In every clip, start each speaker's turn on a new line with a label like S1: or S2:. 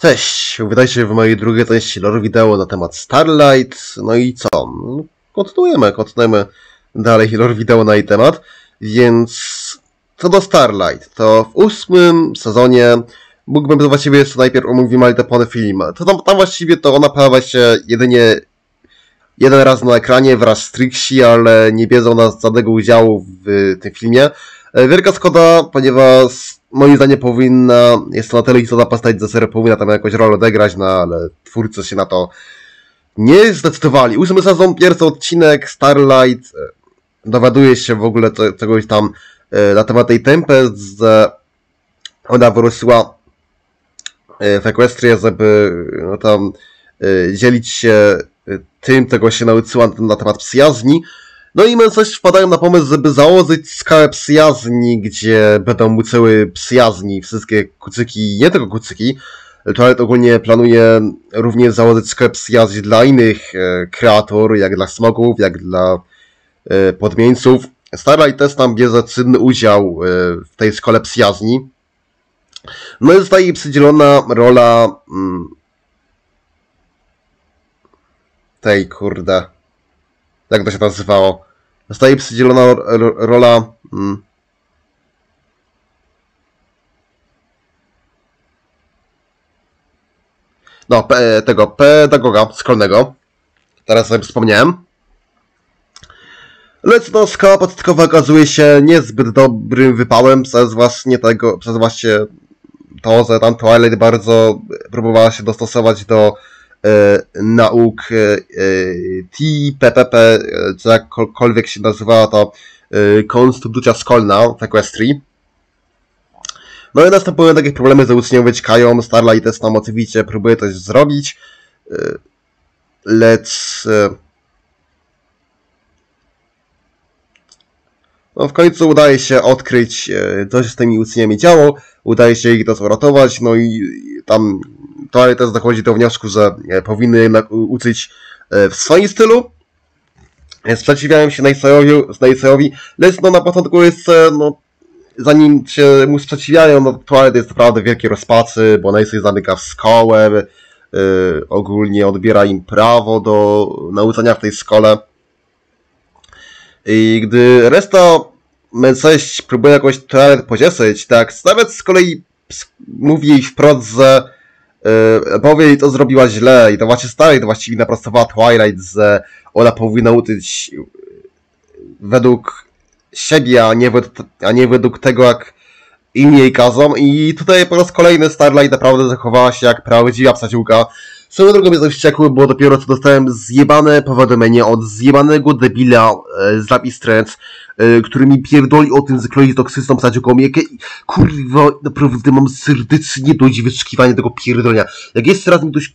S1: Cześć, witajcie w mojej drugiej części lore wideo na temat Starlight. No i co? Kontynuujemy dalej lore wideo na jej temat. Więc co do Starlight, to w 8. sezonie mógłbym właściwie jeszcze najpierw omówić Maltepony film. To tam właściwie to ona pojawia się jedynie jeden raz na ekranie wraz z Trixie, ale nie bierze ona żadnego udziału w tym filmie. Wielka szkoda, ponieważ moim zdaniem jest to na tyle istotna postać, że seria powinna tam jakąś rolę odegrać, no ale twórcy się na to nie zdecydowali. 8. sezon, pierwszy odcinek, Starlight dowiaduje się w ogóle czegoś tam na temat tej Tempest, że ona wyruszyła w Equestria, żeby no tam dzielić się tym, czego się nauczyła na temat przyjaźni. No i coś wpadają na pomysł, żeby założyć skałę przyjaźni, gdzie będą musiały przyjaźni wszystkie kucyki, nie tylko kucyki. Twilight ogólnie planuje również założyć skałę przyjaźni dla innych kreatur, jak dla smoków, jak dla podmieńców. Starlight też tam bierze czynny udział w tej szkole przyjaźni. No i zostaje przydzielona rola tej kurde... Jak to się nazywało? Zostaje przydzielona rola... No, tego pedagoga szkolnego. Teraz sobie wspomniałem. Lecz no, szkoła początkowa okazuje się niezbyt dobrym wypałem przez właśnie to, że tam Twilight bardzo próbowała się dostosować do nauk TPPP, czy jakkolwiek się nazywała to konstytucja szkolna w Equestrii. No i następują takie problemy, że uczniowie wyciekają, Starlight też tam oczywiście próbuje coś zrobić, lecz no w końcu udaje się odkryć, co się z tymi uczniami działo, udaje się ich też uratować, no i tam Twilight też dochodzi do wniosku, że powinny jednak uczyć w swoim stylu. Sprzeciwiają się Naysayowi, lecz no na początku jest, no zanim się mu sprzeciwiają, no Twilight jest naprawdę wielkie rozpaczy, bo Naysay zamyka w szkołę, ogólnie odbiera im prawo do nauczania w tej szkole. I gdy reszta coś próbuje jakoś Twilight pocieszyć, tak Starlight z kolei mówi jej wprost, że powie jej, co zrobiła źle i to właśnie Starlight właściwie naprostowała Twilight, że ona powinna uczyć według siebie, a nie według tego, jak inni jej kazą. I tutaj po raz kolejny Starlight naprawdę zachowała się jak prawdziwa psaciółka. Swoją drogą jestem wściekły, bo dopiero co dostałem zjebane powiadomienie od zjebanego debila z Lapis Strange, który mi pierdoli o tym, że Chloe jest toksyczną psaciółką. Jakie kurwa, naprawdę mam serdecznie dość wyszukiwania tego pierdolenia. Jak jeszcze raz mi ktoś...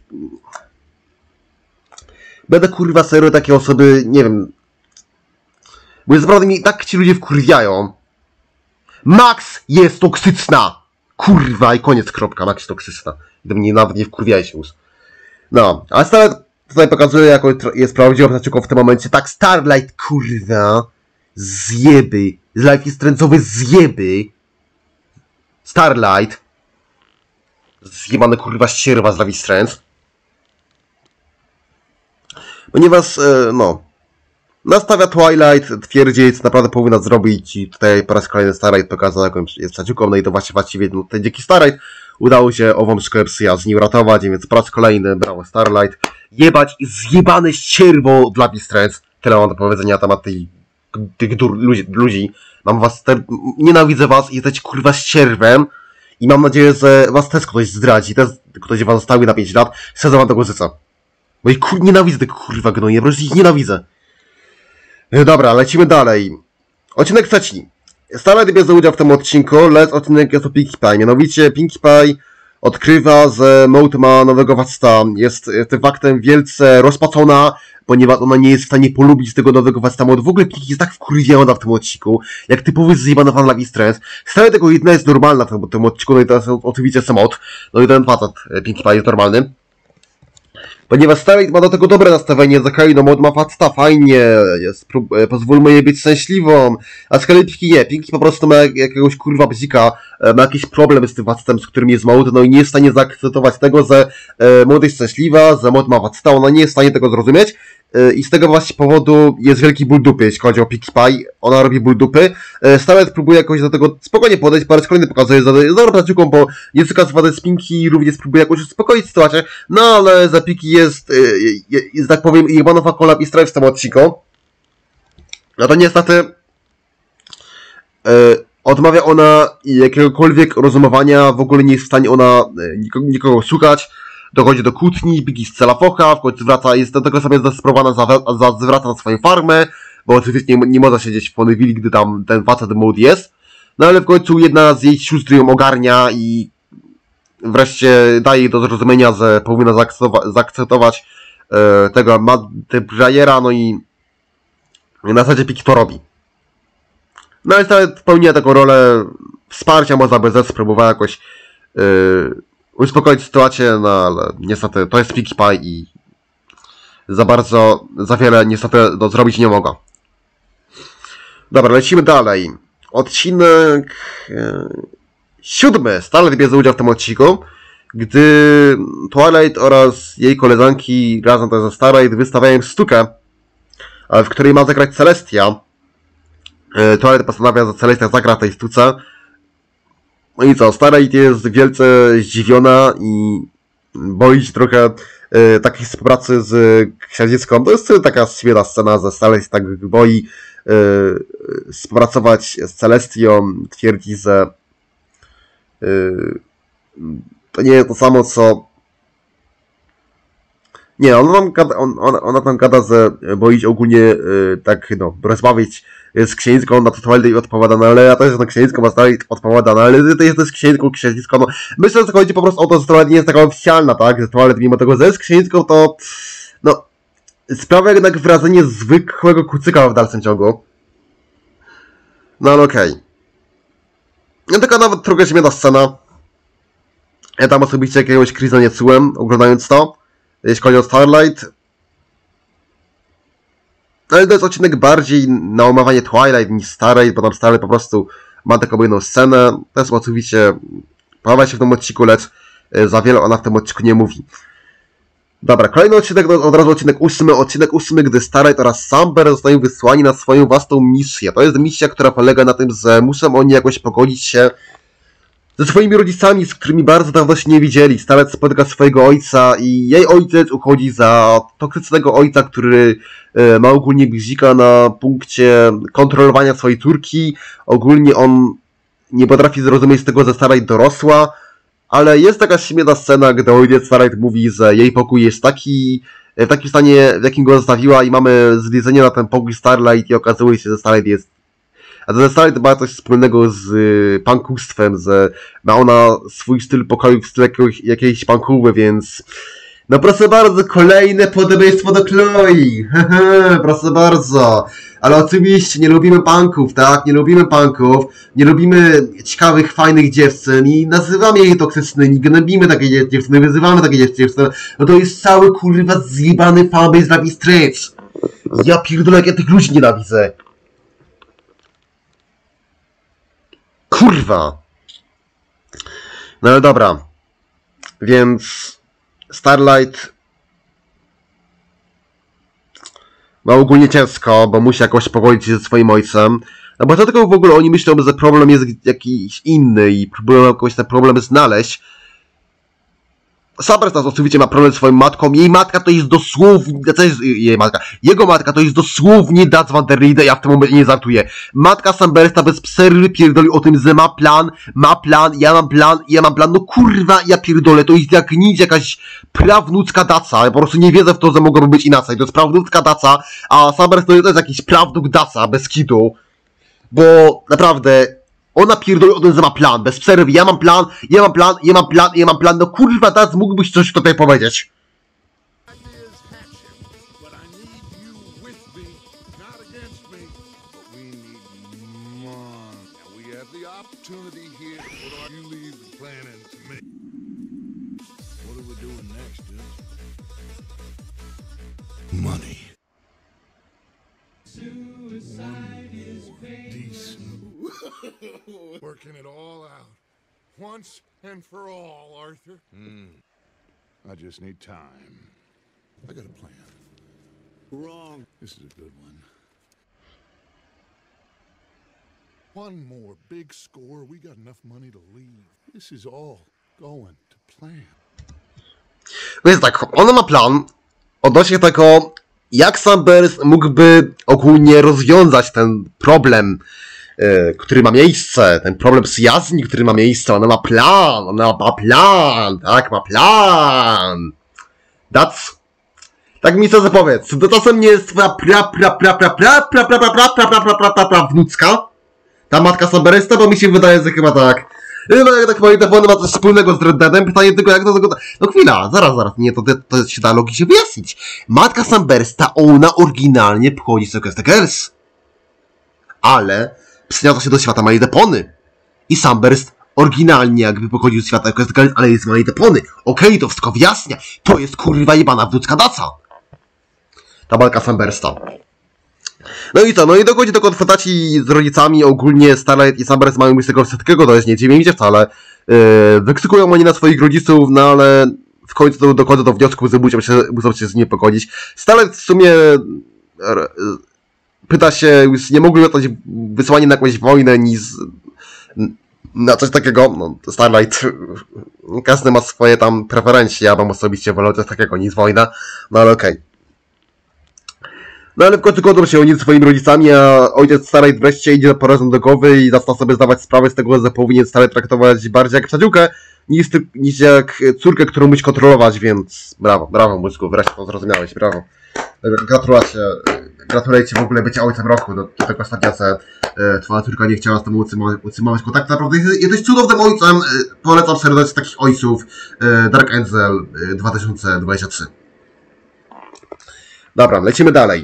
S1: Będę kurwa serio takie osoby, nie wiem... Bo jest naprawdę mi tak ci ludzie wkurwiają. Max jest toksyczna! Kurwa i koniec, kropka, Max jest toksyczna. I mnie nawet nie wkurwiaj się już. No, a Starlight tutaj pokazuje, jaką jest prawdziwą psaciółką w tym momencie. Tak, Starlight, kurwa, zjeby, z Life is Strange'owe zjeby. Starlight, zjebane kurwa ścierwa z Life is Strange. Ponieważ, no, nastawia Twilight, twierdzi, co naprawdę powinna zrobić i tutaj po raz kolejny Starlight pokazał, jaką jest psaciółką, no i to właściwie no, ten dzięki Starlight udało się ową szkołę przyjaźni uratować, więc po raz kolejny, brawo Starlight, jebać zjebane ścierwo dla Lapis Strange. Tyle mam do powiedzenia na temat tych ludzi. Mam was, nienawidzę was i jesteście kurwa ścierwem i mam nadzieję, że was też ktoś zdradzi, też ktoś was zostawi na 5 lat, chcę wam tego życzę. Bo ich nienawidzę tego kurwa gnoje, po prostu ich nienawidzę. Dobra, lecimy dalej. Odcinek trzeci. Starlight bierze udział w tym odcinku, lecz odcinek jest o Pinkie Pie. Mianowicie Pinkie Pie odkrywa, że Maud ma nowego faceta. Jest tym faktem wielce rozpaczona, ponieważ ona nie jest w stanie polubić tego nowego faceta. W ogóle Pinkie jest tak wkurwiona w tym odcinku, jak typowy zjebany fan Lapis Strange. Stale tego jedna jest normalna w tym odcinku, no i teraz oczywiście Maud. No i ten facet Pinkie Pie jest normalny. Ponieważ Starlight ma do tego dobre nastawienie, zakaj, no mod ma faceta, fajnie, pozwólmy jej być szczęśliwą, a z kolei Pinky nie, Pinky po prostu ma jakiegoś kurwa bzika, ma jakiś problem z tym facetem, z którym jest mod, no i nie jest w stanie zaakceptować tego, że mod jest szczęśliwa, że mod ma faceta, ona nie jest w stanie tego zrozumieć, i z tego właśnie powodu jest wielki ból dupy, jeśli chodzi o Pinkie Pie. Ona robi ból dupy. Starlight próbuje jakoś do tego spokojnie podejść, po raz kolejny pokazuje, że jest dobrą przyjaciółką, bo nie chce kasować z Pinky, również próbuje jakoś uspokoić sytuację, no ale za Pinky jest, że tak powiem, jebanowa kola i strajf w tym odcinku. No to niestety odmawia ona jakiegokolwiek rozumowania, w ogóle nie jest w stanie ona nikogo słuchać. Dochodzi do kłótni, Pinky strzela focha, w końcu wraca, jest do tego sobie zdesperowana, zwraca na swoją farmę, bo oczywiście nie może siedzieć w Ponyville, gdy tam ten facet mode jest. No ale w końcu jedna z jej sióstr ją ogarnia i wreszcie daje jej do zrozumienia, że powinna zaakceptować tego Bryera, no i na zasadzie Pinky to robi. No ale Starlight pełnia taką rolę wsparcia, można by spróbowała jakoś uspokoić sytuację, no ale niestety to jest Pinkie Pie i za wiele niestety zrobić nie mogła. Dobra, lecimy dalej. Odcinek 7. Starlight bierze udział w tym odcinku, gdy Twilight oraz jej koleżanki razem też ze Starlight wystawiają sztukę, w której ma zagrać Celestia. Twilight postanawia, że Celestia zagra w tej sztuce. No i co, Starlight jest wielce zdziwiona i boi się trochę takiej współpracy z księżniczką. To jest taka świetna scena, że Starlight tak boi współpracować z Celestią. Twierdzi, że to nie jest to samo, co... Nie, ona tam gada, że boi się ogólnie tak, no, rozmawiać z księżniczką, na to Twilight odpowiada, no ale ja też jestem księżniczką, a Starlight odpowiada, no ale ty jesteś księżniczką, no. Myślę, że chodzi po prostu o to, że Twilight nie jest taka oficjalna, tak, że Twilight mimo tego, że jest księżniczką, to no, sprawia jednak wrażenie zwykłego kucyka w dalszym ciągu. No ale okej. No taka nawet trochę śmieszna scena. Ja tam osobiście jakiegoś Chrisa nie czułem, oglądając to, jeśli chodzi o Starlight. Ale to jest odcinek bardziej na omawianie Twilight niż Starlight, bo tam Starlight po prostu ma taką jedną scenę. To jest oczywiście, pojawia się w tym odcinku, lecz za wiele ona w tym odcinku nie mówi. Dobra, kolejny odcinek, od razu odcinek 8. Odcinek 8, gdy Starlight oraz Samber zostają wysłani na swoją własną misję. To jest misja, która polega na tym, że muszą oni jakoś pogodzić się ze swoimi rodzicami, z którymi bardzo dawno się nie widzieli. Starlight spotyka swojego ojca i jej ojciec uchodzi za toksycznego ojca, który ma ogólnie guzika na punkcie kontrolowania swojej córki. Ogólnie on nie potrafi zrozumieć tego, że Starlight dorosła, ale jest taka śmieszna scena, gdy ojciec Starlight mówi, że jej pokój jest w takim stanie, w jakim go zostawiła i mamy zwiedzenie na ten pokój Starlight i okazuje się, że Starlight jest... A ten Starlight ma coś wspólnego z punkustwem, że ma ona swój styl pokoju w stylu jakiejś punkowy, więc... No proszę bardzo, kolejne podobieństwo do Chloe! Proszę bardzo! Ale oczywiście nie lubimy punków, tak? Nie lubimy punków, nie lubimy ciekawych, fajnych dziewczyn i nazywamy je toksycznymi, gnębimy takie dziewczyny, wyzywamy takie dziewczyny. No to jest cały kurwa zjebany fanbase Life is Strange! Ja pierdolę, jak ja tych ludzi nienawidzę! Kurwa! No ale dobra. Więc Starlight ma ogólnie ciężko, bo musi jakoś pogodzić się ze swoim ojcem. No bo dlatego w ogóle oni myślą, że problem jest jakiś inny i próbują jakoś ten problem znaleźć. Samber oczywiście ma problem z swoją matką. Jej matka to jest dosłownie... Jego matka to jest dosłownie Dutch Van der Riede, ja w tym momencie nie żartuję. Matka Sambersta bez przerwy pierdoli o tym, że ma plan, ja mam plan. No kurwa, ja pierdolę, to jest jak nic jakaś prawnucka daca. Ja po prostu nie wierzę w to, że mogłoby być inaczej. To jest prawnucka daca, a Samberst to jest jakiś prawnuk daca, bez kitu. Bo naprawdę... Ona pierdoli o tym, że ma plan, bez przerwy, ja mam plan, no kurwa, teraz mógłbyś coś tutaj powiedzieć.
S2: What are we doing next? Money. Working it all out. Once and for all, Arthur. I just need time. I got a plan. Wrong. This is a good one. One more big score. We got enough money to leave. This is all going to plan.
S1: Więc tak, on ma plan odnośnie tego, jak Sunburst mógłby ogólnie rozwiązać ten problem, który ma miejsce, ten problem przyjaźni, który ma miejsce. Ona ma plan, tak, ma plan. Tak mi co powiedz, to czasem nie jest twoja wnuczka? Ta matka Sunbursta, bo mi się wydaje, że chyba tak. No jak tak magnetofony ma coś wspólnego z Red Deadem, pytanie tylko jak to wygląda. No chwila, zaraz, nie, to się da logicznie wyjaśnić. Matka Sunbursta, ona oryginalnie pochodzi z Quest Girls. Ale przeniosła się do świata My Little Pony. I Sunburst oryginalnie jakby pochodził z świata Quest Girls, ale jest My Little Pony. Okej, to wszystko wyjaśnia. To jest kurwa jebana wnuczka Daca. Ta matka Sunbursta. No i co? No i dochodzi do konfrontacji z rodzicami. Ogólnie Starlight i Sunburst mają już tego wszystkiego, to jest nie dziwi mi się wcale. Wykrzykują oni na swoich rodziców, no ale w końcu dochodzą do wniosku, że muszą się z nimi pogodzić. Starlight w sumie pyta się, już nie mogli dostać wysłanie na jakąś wojnę, niż na coś takiego. No, Starlight, każdy ma swoje tam preferencje, ja bym osobiście wolał coś takiego niż wojna, no ale okej. No ale w końcu godzą się oni z swoimi rodzicami, a ojciec Starlight wreszcie idzie po rozum do głowy i zaczyna sobie zdawać sprawę z tego, że powinien Starlight traktować bardziej jak przyjaciółkę, niż jak córkę, którą musi kontrolować, więc brawo mózgu, wreszcie to zrozumiałeś, brawo. Gratulujcie w ogóle bycia ojcem roku, do tego ostatnia, że twoja córka nie chciała z tobą utrzymywać kontaktu, naprawdę jesteś cudownym ojcem, polecam serdecznie takich ojców, Dark Angel 2023. Dobra, lecimy dalej.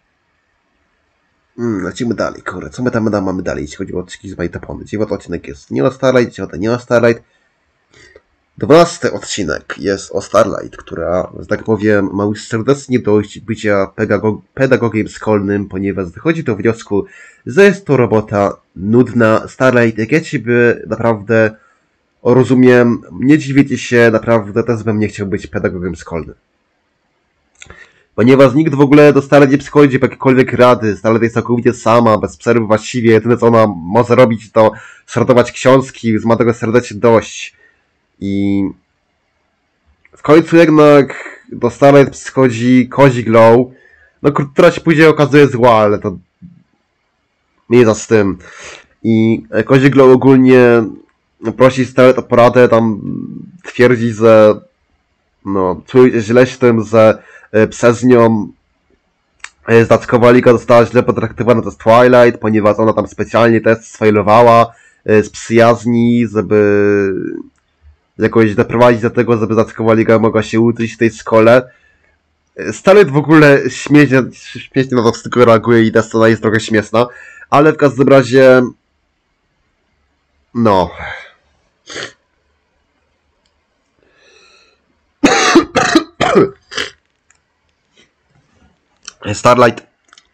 S1: Lecimy dalej, kurwa, co my tam mamy dalej, jeśli chodzi o odcinki z My Little Pony. 9 odcinek jest nie o Starlight, 10 nie o Starlight. 12 odcinek jest o Starlight, która, że tak powiem, ma już serdecznie dość bycia pedagogiem szkolnym, ponieważ wychodzi do wniosku, że jest to robota nudna. Starlight, jak ja ciebie naprawdę rozumiem, nie dziwicie się, naprawdę też bym nie chciał być pedagogiem szkolnym. Ponieważ nikt w ogóle do Starlight nie przychodzi po jakiekolwiek rady, Starlight jest całkowicie sama, bez przerwy właściwie, jedyne co ona może robić to sortować książki, już ma tego serdecznie dość. I w końcu jednak do Starlight przychodzi Cozy Glow, no, która się później okazuje zła, ale to nie za z tym. I Cozy Glow ogólnie prosi Starlight o poradę, tam twierdzi, że no, czuje się źle z tym, że przez nią Zackowa Liga została źle potraktowana przez Twilight, ponieważ ona tam specjalnie też sfailowała z przyjaźni, żeby jakoś doprowadzić do tego, żeby Zackowa Liga mogła się uczyć w tej szkole. Starlight w ogóle śmiesznie na to wszystko reaguje i ta scena jest trochę śmieszna, ale w każdym razie no... Starlight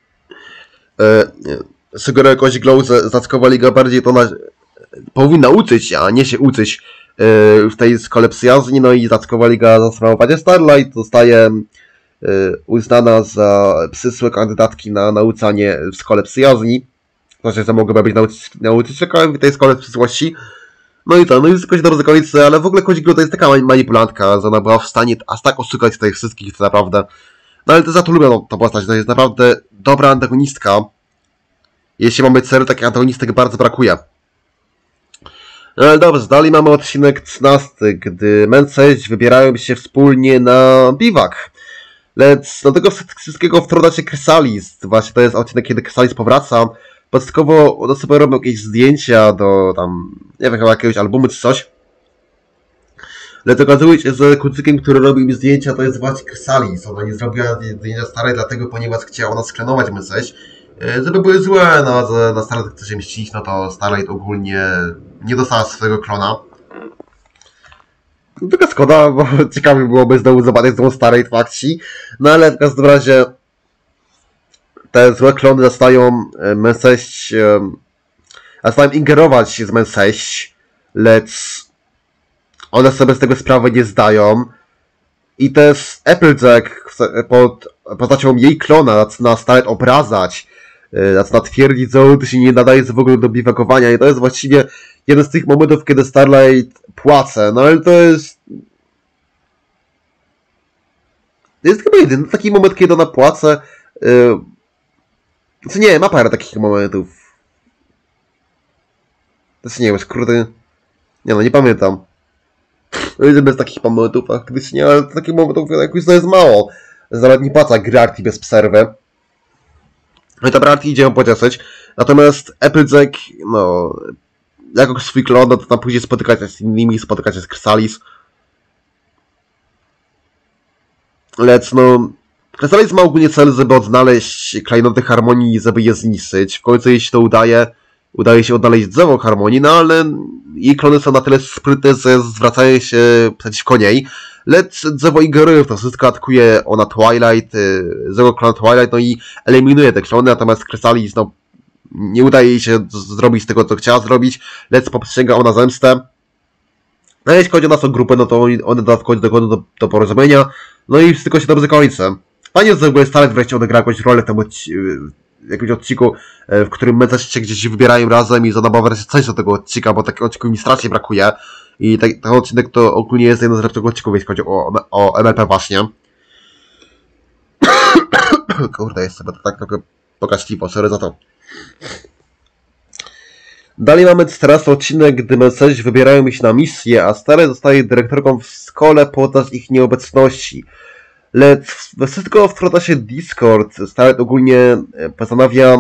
S1: sugeruje Cozy Glow, że Zackowa Liga bardziej to powinna uczyć, a nie się uczyć w tej szkole przyjaźni, no i Zackowa Liga za sprawą Starlight zostaje uznana za przyszłe kandydatki na nauczanie w szkole przyjaźni. Znaczy, że mogłyby być nauczycielkami w tej szkole w przyszłości. No i to, no i wszystko się dobrze kończy, ale w ogóle Cozy Glow to jest taka manipulantka, że ona była w stanie aż tak oszukać tutaj wszystkich, to naprawdę. No ale to za to lubię tą postać, to jest naprawdę dobra antagonistka. Jeśli mamy cel, takich antagonistek bardzo brakuje. No ale dobrze, dalej mamy odcinek 13, gdy Menseś wybierają się wspólnie na biwak. Lecz do tego wszystkiego wtrąca się Chrysalis. Właśnie to jest odcinek, kiedy Chrysalis powraca. Początkowo one sobie robią jakieś zdjęcia do tam, nie wiem, chyba jakiegoś albumu czy coś. Lecz okazuje się, że kucykiem, który robił mi zdjęcia, to jest właśnie Chrysalis. Ona nie zrobiła zdjęcia starej, dlatego, ponieważ chciała ona sklenować Menseś. Żeby były złe, no, że na Starlight chce się mścić, no to Starlight ogólnie nie dostała swojego klona. Tylko szkoda, bo ciekawie byłoby znowu zobaczyć tą starej fakcji. No ale w każdym razie te złe klony zaczynają zaczynają ingerować z Menseś, lecz one sobie z tego sprawy nie zdają. I też Applejack pod postacią jej klona zaczyna stale obrazać, zaczyna twierdzić, że to się nie nadaje w ogóle do biwakowania. I to jest właściwie jeden z tych momentów, kiedy Starlight płacze. No ale to jest chyba jedyny taki moment, kiedy ona płacze. Znaczy nie, ma parę takich momentów. Znaczy nie wiem, kurde. Nie no, nie pamiętam. Bez takich momentów faktycznie, ale takich momentów jakoś to jest mało. Nawet nie płaca gry Arti bez przerwy. No i dobra, Arti idzie ją pocieszyć. Natomiast Applejack, no, jako swój klon, no to tam później spotykać się z innymi, spotykać się z Chrysalis. Lecz no, Chrysalis ma ogólnie cel, żeby odnaleźć klejnoty harmonii, żeby je zniszczyć. W końcu jej się to udaje się odnaleźć drzewo harmonii, no ale jej klony są na tyle sprytne, że zwracają się przeciwko niej. Lecz drzewo ingeruje w to wszystko, atakuje ona Twilight, drzewo klona Twilight, no i eliminuje te klony, natomiast Chrysalis, no, nie udaje jej się zrobić tego, co chciała zrobić, lecz postrzega ona zemstę. No jeśli chodzi o naszą grupę, no to one dochodzą do porozumienia, no i wszystko się dobrze kończy. Fajnie, że w ogóle Starlight wreszcie odegra jakąś rolę w tym jakimś odcinku, w którym my też się gdzieś wybierają razem i zadawa wreszcie coś do tego odcinka, bo takiego odcinku mi strasznie brakuje. I ten odcinek to ogólnie jest jeden z lepszych odcinków, jeśli chodzi o MLP właśnie. Kurde, jest sobie to tak trochę pokaźliwo, sorry za to. Dalej mamy teraz odcinek, gdy Menseś wybierają się na misję, a Starlight zostaje dyrektorką w szkole podczas ich nieobecności. Lecz we wszystko wtrąca się Discord. Starlight ogólnie postanawia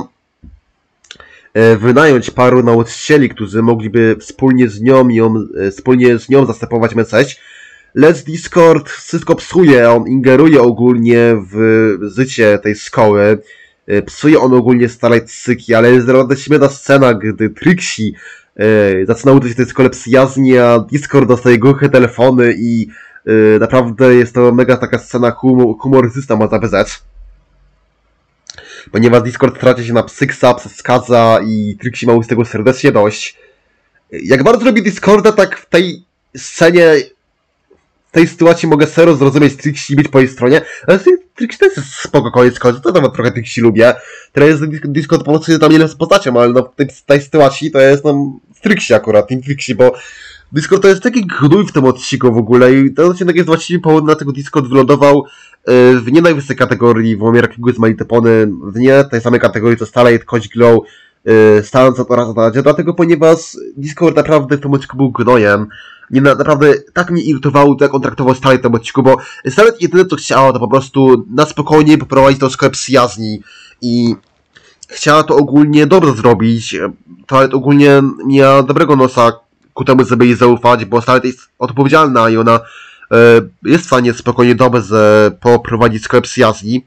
S1: wynająć paru nauczycieli, którzy mogliby wspólnie z nią zastępować Menseś. Lecz Discord wszystko psuje, on ingeruje ogólnie w życie tej szkoły. Psuje on ogólnie Starlight psyki, ale jest naprawdę śmieszna scena, gdy Trixie zaczyna uczyć się tej szkole przyjaźni, a Discord dostaje głuche telefony i naprawdę jest to mega taka scena humorystyczna, można by rzec. Ponieważ Discord traci się na psyksa, przeszkadza i Trixie ma z tego serdecznie dość. Jak bardzo robi Discorda, tak w tej scenie, w tej sytuacji mogę serio zrozumieć Trixie i być po jej stronie, ale Trixie też jest spoko, koniec końców, to nawet trochę Trixie lubię. Teraz Discord po prostu tam nie z postacią, ale no, w tej sytuacji to jest no, Trixie akurat, Team Trixie, bo Discord to jest taki gnój w tym odcinku w ogóle i ten odcinek jest właściwie powód, dlatego Discord wylądował w nie najwyższej kategorii, w momencie jakiego jest Malitepony, w nie tej samej kategorii co Starlight, Coach Glow, Stalance oraz Adadzie, dlatego ponieważ Discord naprawdę w tym odcinku był gnojem. Naprawdę tak mnie irytowało, jak on traktował Starlight w tym odcinku, bo Starlight jedyne co chciała, to po prostu na spokojnie poprowadzić tą szkołę przyjaźni i chciała to ogólnie dobrze zrobić. Starlight ogólnie miała dobrego nosa ku temu, żeby jej zaufać, bo Starlight jest odpowiedzialna i ona jest w stanie spokojnie dobrze poprowadzić szkołę przyjaźni.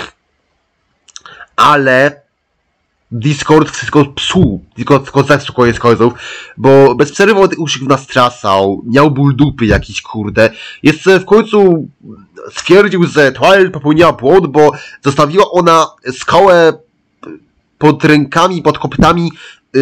S1: Ale Discord wszystko psuł, tylko zepsuł koniec końców, bo bez przerwy tych uszych nas trasał, miał ból dupy jakiś, kurde. Jeszcze w końcu stwierdził, że Twilight popełniła błąd, bo zostawiła ona skałę pod rękami, pod kopytami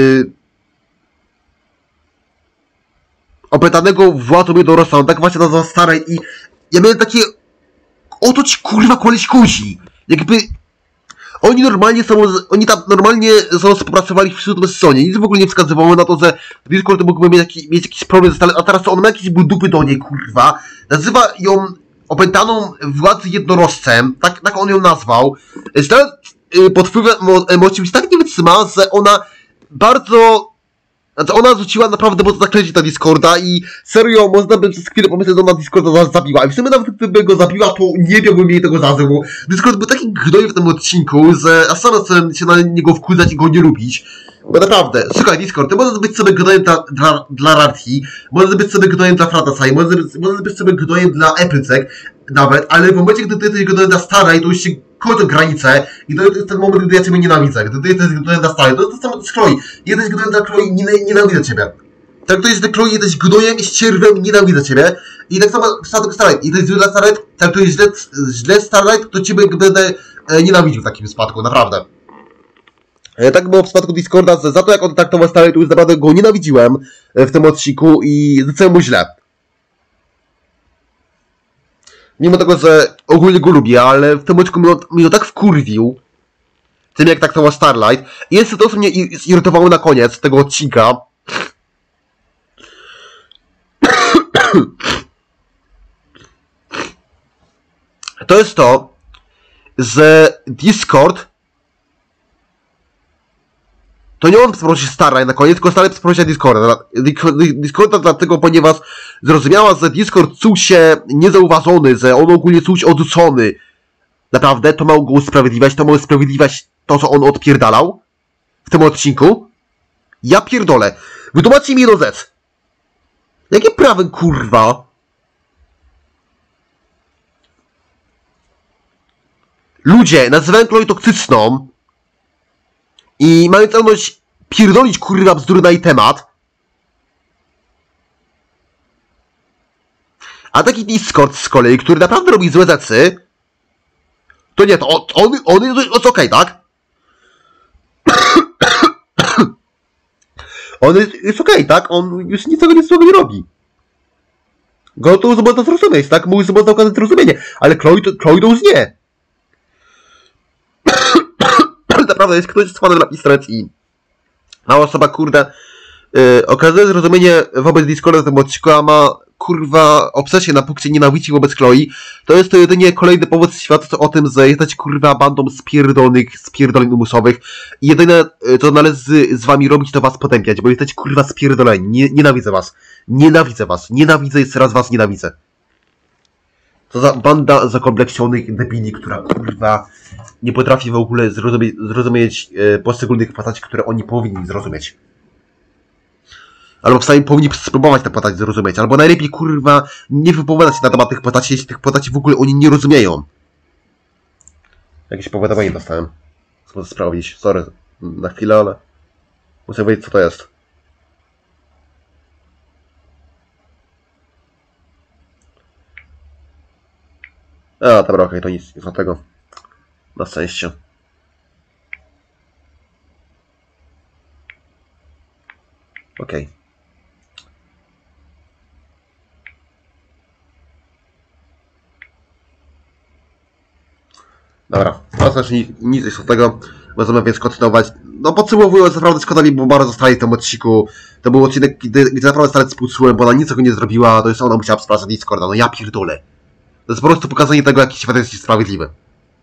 S1: opętanego Władomir Dorostan, tak właśnie nazwa starej i ja miałem takie, oto ci kurwa koleś kusi, jakby oni tam normalnie współpracowali w Sudwessonie, nic w ogóle nie wskazywało na to, że Discord mógłby mieć jakiś problem, a teraz on ma jakiś ból dupy do niej, kurwa, nazywa ją opętaną władzy jednorożcem, tak on ją nazwał, że teraz pod wpływem emocji już tak nie wytrzymała, że ona bardzo... Znaczy ona rzuciła naprawdę mocno zaklęcie na Discorda i serio można by przez chwilę pomyśleć, że ona Discorda zabiła. I w sumie nawet gdyby go zabiła, to nie miałbym jej tego zazu, bo Discord był taki gnoj w tym odcinku, że aż sam chcę się na niego wkurzać i go nie lubić. Bo naprawdę, słuchaj Discord, ty możesz być sobie gnojem dla Rarthi, możesz być sobie gnojem dla Fratasai, możesz być sobie gnojem dla Applejack nawet, ale w momencie, gdy ty jesteś gnojem dla Starej, to już się kończą granice i to jest ten moment, gdy ja ciebie nienawidzę. Gdy ty jesteś gnojem dla Starej, to jest to samo z Chloe. Jesteś gnojem dla Chloe i nienawidzę ciebie. Traktujesz źle Chloe, jesteś gnojem, ścierwem, nienawidzę ciebie. I tak samo Starlight, i to jest źle Starlight, traktujesz źle Starlight, to ciebie będę nienawidził w takim wypadku, naprawdę. Tak było w przypadku Discorda, za to jak on traktował Starlight, to już naprawdę go nienawidziłem w tym odcinku i zdecydowanie mu źle. Mimo tego, że ogólnie go lubię, ale w tym odcinku mnie to tak wkurwił, tym jak traktował Starlight. I jest to, co mnie zirytowało na koniec tego odcinka. To jest to, że Discord to nie on przeprosi Starlight na koniec, tylko Starlight przeprosi Discorda dlatego, ponieważ zrozumiała, że Discord czuł się niezauważony, że on ogólnie czuł się odrzucony. Naprawdę, to miał go usprawiedliwiać, to, co on odpierdalał w tym odcinku. Ja pierdolę. Wytłumaczcie mi jedną rzecz. Jakie prawem, kurwa, ludzie nazywają Chloe toksyczną i mają celność pierdolić, kurwa, bzdury na jej temat, a taki Discord z kolei, który naprawdę robi złe rzeczy, to nie, to on jest okej, tak? On jest okej, tak? On już nic złego nie robi. Go to już można zrozumieć, tak? Mógł sobie można okazać zrozumienie, ale Chloe to już nie. Naprawdę jest ktoś z fanem dla pistolet i mała osoba, kurde, okazuje zrozumienie wobec Discorda w tym odcinku, a ma, kurwa, obsesję na punkcie nienawidzi wobec Chloe. To jest to jedynie kolejny powód świadczący o tym, że jesteście, kurwa, bandą spierdoleń umusowych i jedyne, co należy z wami robić, to was potępiać, bo jesteście, kurwa, spierdoleni. Nienawidzę was. Nienawidzę, jeszcze raz was nienawidzę. To za banda zakompleksionych debili, która, kurwa, nie potrafi w ogóle zrozumieć poszczególnych postaci, które oni powinni zrozumieć. Albo przynajmniej powinni spróbować te postaci zrozumieć. Albo najlepiej, kurwa, nie wypowiadać się na temat tych postaci, jeśli tych postaci w ogóle oni nie rozumieją. Jakieś powiadomienie dostałem. Muszę sprawdzić. Sorry na chwilę, ale muszę wiedzieć, co to jest. A, dobra, okej, to nic z tego. Na szczęście. Okej. Dobra, no też nic istotnego. Możemy więc kontynuować. No podsumowując, naprawdę szkoda mi, bo bardzo zostali w tym odcinku. To był odcinek, gdzie naprawdę stale współczułem, bo ona nic tego nie zrobiła, to jest ona musiała sprawdzać Discorda. No ja pierdolę. To jest po prostu pokazanie tego, jaki świat jest sprawiedliwy.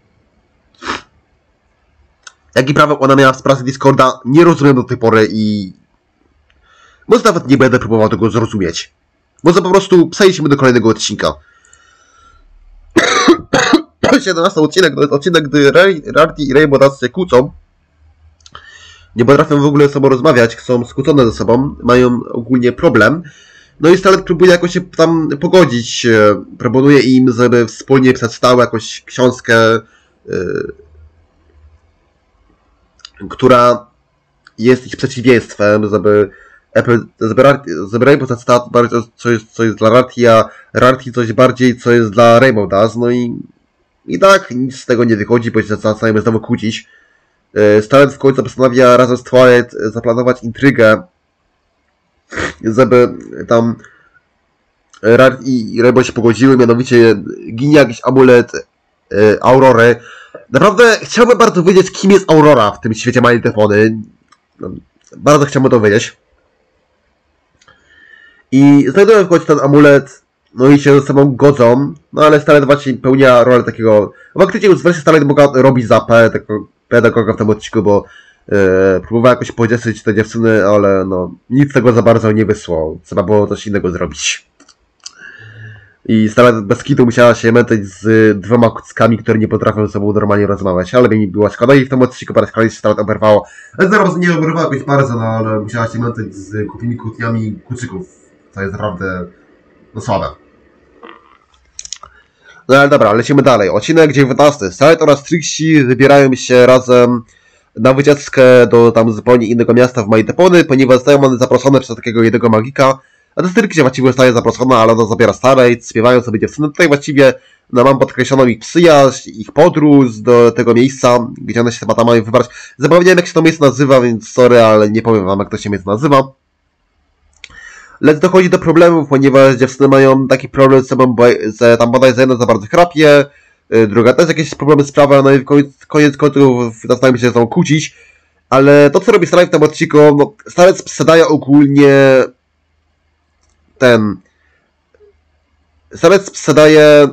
S1: Jaki prawo ona miała w sprawie Discorda, nie rozumiem do tej pory i... Może nawet nie będę próbował tego zrozumieć. Może po prostu przejdźmy do kolejnego odcinka. 17 odcinek, to jest odcinek, gdy Rarity i Rainbow Dash się kłócą. Nie potrafią w ogóle ze sobą rozmawiać, są skłócone ze sobą, mają ogólnie problem. No i Starlight próbuje jakoś się tam pogodzić, proponuje im, żeby wspólnie przeczytały jakąś książkę, która jest ich przeciwieństwem, żeby Rainbow przeczytała bardziej co jest dla Rarity, a Rarity coś bardziej, co jest dla Rainbow Dash, no i tak nic z tego nie wychodzi, bo się zaczynają znowu kłócić. Starlight w końcu postanawia razem z Twilight zaplanować intrygę, żeby tam Rarity i Rainbow się pogodziły, mianowicie ginie jakiś amulet Aurory. Naprawdę chciałbym bardzo wiedzieć, kim jest Aurora w tym świecie magnetofony. Bardzo chciałbym to wiedzieć. I znajdują w końcu ten amulet, no i się ze sobą godzą, no ale Starlight właśnie pełnia rolę takiego... Faktycznie już wreszcie Starlight mogła robić za pedagoga w tym odcinku, bo próbowała jakoś pocieszyć te dziewczyny, ale no nic tego za bardzo nie wyszło. Trzeba było coś innego zrobić. I Starlight bez kitu musiała się męczyć z dwoma kuckami, które nie potrafią ze sobą normalnie rozmawiać, ale mi była szkoda i w tym odcinku parę szkoleń się Starlight oberwało. Zaraz nie oberwała jakoś bardzo, no ale musiała się męczyć z kupimi kłótniami kucyków, co jest naprawdę no słabe. No ale dobra, lecimy dalej. Odcinek 19. Starlight oraz Trixie wybierają się razem na wycieczkę do tam zupełnie innego miasta w Maitepony, ponieważ zostają one zaproszone przez takiego jednego magika. A to Trixie właściwie zostaje zaproszona, ale ona zabiera Starlight, śpiewają sobie dziewczyny. Tutaj właściwie mam podkreśloną ich przyjaźń, ich podróż do tego miejsca, gdzie one się chyba tam mają wybrać. Zapomniałem, jak się to miejsce nazywa, więc sorry, ale nie powiem wam, jak to się miejsce nazywa. Lecz dochodzi do problemów, ponieważ dziewczyny mają taki problem z sobą, że tam bodajże jedna za bardzo chrapie, druga też jakieś problemy z prawem, no i koniec końców zaczynają się ze sobą kłócić. Ale to, co robi Starlight w tym odcinku, no, Starlight sprzedaje ogólnie Starlight sprzedaje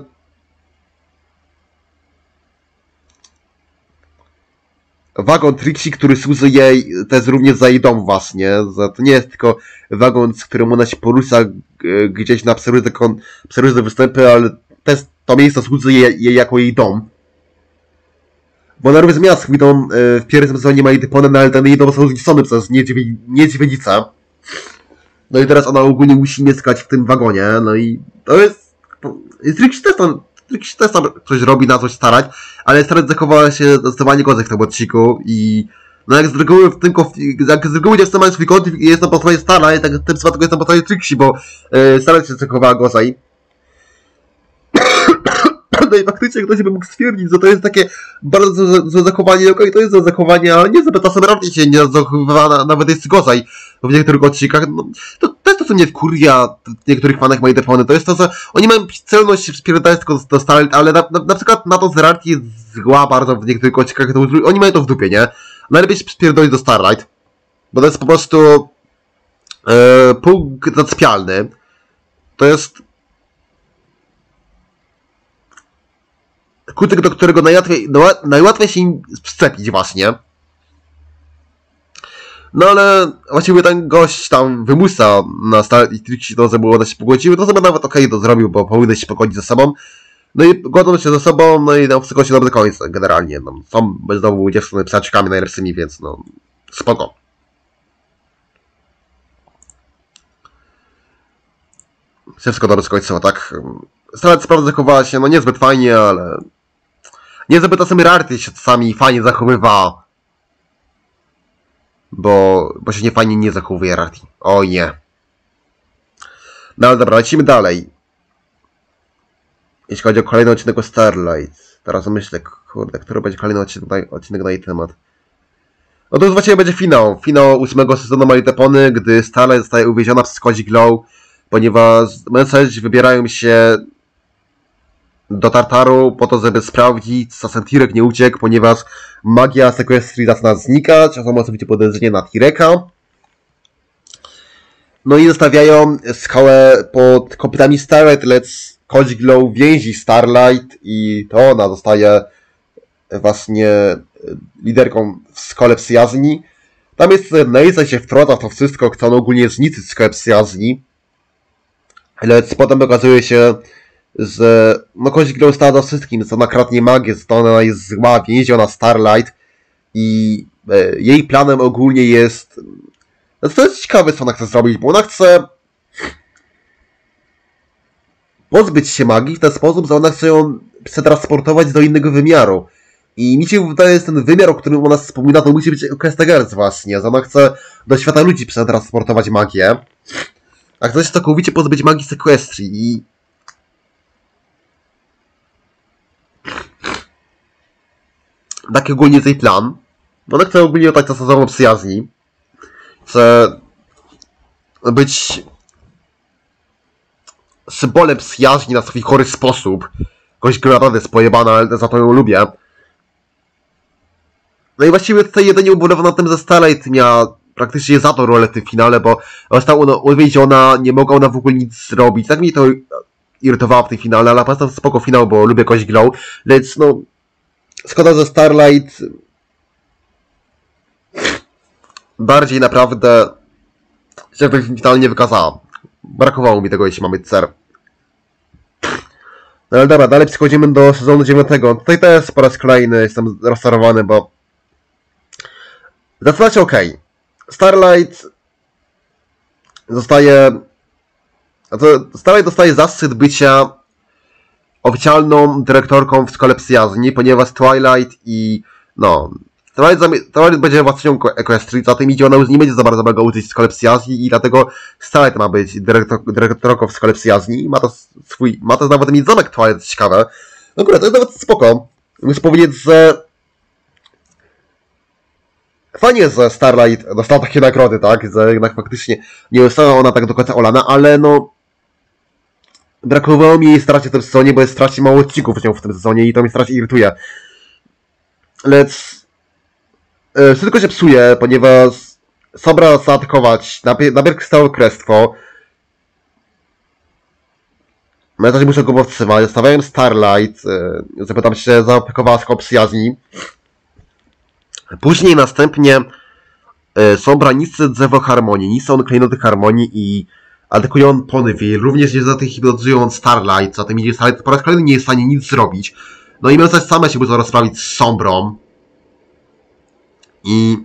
S1: wagon Trixie, który służy jej też również za jej dom właśnie. To nie jest tylko wagon, z którym ona się porusza gdzieś na przeróżne występy, ale też to miejsce służy jej jako jej dom. Bo ona również miała swój dom w pierwszym sezonie Maitepony, no ale ten jej dom został zniszczony przez niedźwiedzicę. No i teraz ona ogólnie musi mieszkać w tym wagonie, no i to jest... Trixie też tam coś robi, na coś starać, ale Starlight zachowała się zdecydowanie gorzej w tym odcinku i... No jak z reguły dziewczyny mają swój konflikt i jest na po stronie Starlight, tak w tym przypadku jest na po stronie Trixie, bo Starlight się zachowała gorzej. No i faktycznie ktoś by mógł stwierdzić, że to jest takie bardzo złe zachowanie, okej, to jest złe zachowanie, ale nie, żeby ta sobie robić się nie zachowywała, nawet jest gorzej w niektórych odcinkach. No, to jest to, co mnie wkurwia w niektórych fanach Maitepony, to jest to, że oni mają celność spierdalać tylko do Starlight, ale na przykład na to Zerarty jest zła bardzo w niektórych odcinkach, to oni mają to w dupie, nie? Najlepiej się spierdolić do Starlight, bo to jest po prostu punkt zacpialny. To jest kutek, do którego najłatwiej się im wszczepić właśnie. No ale właściwie ten gość tam wymusza na Starlight i Trixie to, żeby one się pogodziły, to sobie nawet okej to zrobił, bo powinny się pogodzić ze sobą. No i godzą się ze sobą, no i wszystko się dobrze kończy generalnie. No, są znowu dziewczyny psaczkami najlepszymi, więc no spoko. Wszystko dobrze skończyło, tak? Starlight sprawnie zachowała się, no niezbyt fajnie, ale... Niezbyt czasami Rarity się czasami fajnie zachowywa. Bo się nie fajnie nie zachowuje Rarity. O nie. No ale dobra, lecimy dalej. Jeśli chodzi o kolejny odcinek o Starlight. Teraz myślę, kurde, który będzie kolejny odcinek na jej temat. No to już właściwie będzie finał. Finał 8 sezonu Maitepony, gdy Starlight zostaje uwieziona przez Cozy Glow, ponieważ Message wybierają się do Tartaru po to, żeby sprawdzić, czy Tirek nie uciekł, ponieważ magia Sequestrii zaczyna znikać, a są oczywiście podejrzenie na Tireka. No i zostawiają skałę pod kopytami Starlight, lecz Cozy Glow więzi Starlight i to ona zostaje właśnie liderką w skale przyjaźni. Tam jest Neisa się wtrąca w to wszystko, chce on ogólnie zniszczyć skałę przyjaźni. Lecz potem okazuje się, że no Cozy Glow stała za wszystkim, że ona kradnie magię, że ona jest zła, więzi ona Starlight i jej planem ogólnie jest... No to jest ciekawe, co ona chce zrobić, bo ona chce pozbyć się magii w ten sposób, że ona chce ją przetransportować do innego wymiaru. I mi się wydaje, że ten wymiar, o którym ona wspomina, to musi być Kestegerz właśnie, że ona chce do świata ludzi przetransportować magię, a chce się całkowicie pozbyć magii Sequestrii i... Taki ogólnie jest jej plan. Ona chce ogólnie oddać stosowną przyjaźni. Chce być symbolem przyjaźni na swój chory sposób. Kogoś, kto naprawdę jest pojebana, ale za to ją lubię. No i właściwie tutaj jedynie ubolewa na tym, że Starlight miała praktycznie za to rolę w tym finale, bo została uwięziona, nie mogła ona w ogóle nic zrobić. Tak mnie to irytowało w tym finale, ale po prostu spoko finał, bo lubię Cozy Glow. Więc no... Szkoda, że Starlight bardziej naprawdę się w tym finale nie wykazała. Brakowało mi tego, jeśli mamy ser. No ale dobra, dalej przechodzimy do sezonu 9. Tutaj też po raz kolejny jestem rozczarowany, bo zaczyna się okej. Starlight dostaje zaszczyt bycia oficjalną dyrektorką w szkole przyjaźni, ponieważ Twilight i no Starlight będzie władczynią Equestrii, za tym idzie, ona już nie będzie za bardzo mogła uczyć z kolepsjazji i dlatego Starlight ma być dyrektorką z kolepsjazji. Ma to nawet mieć zamek Twilight, ciekawe. No akurat, to jest nawet spoko. Muszę powiedzieć, że fajnie, że Starlight dostała takie nagrody, tak? Że jednak faktycznie nie została ona tak do końca olana, ale no brakowało mi jej starać w tym sezonie, bo jest strasznie mało odcinków w tym sezonie i to mnie strasznie irytuje. Lecz wszystko się psuje, ponieważ Sombra zaatakować najpierw stało królestwo. Ja też muszę go powstrzymać. Zostawiałem Starlight, żeby tam się zaopiekowała z przyjaźni. Później następnie Sombra niszczy drzewo harmonii, niszczy on klejnoty harmonii i atakują Ponyville. Również nie za tych hipnotyzują Starlight, zatem idzie Starlight po raz kolejny nie jest w stanie nic zrobić. No i Melsa same się muszą rozprawić z Sombrą. I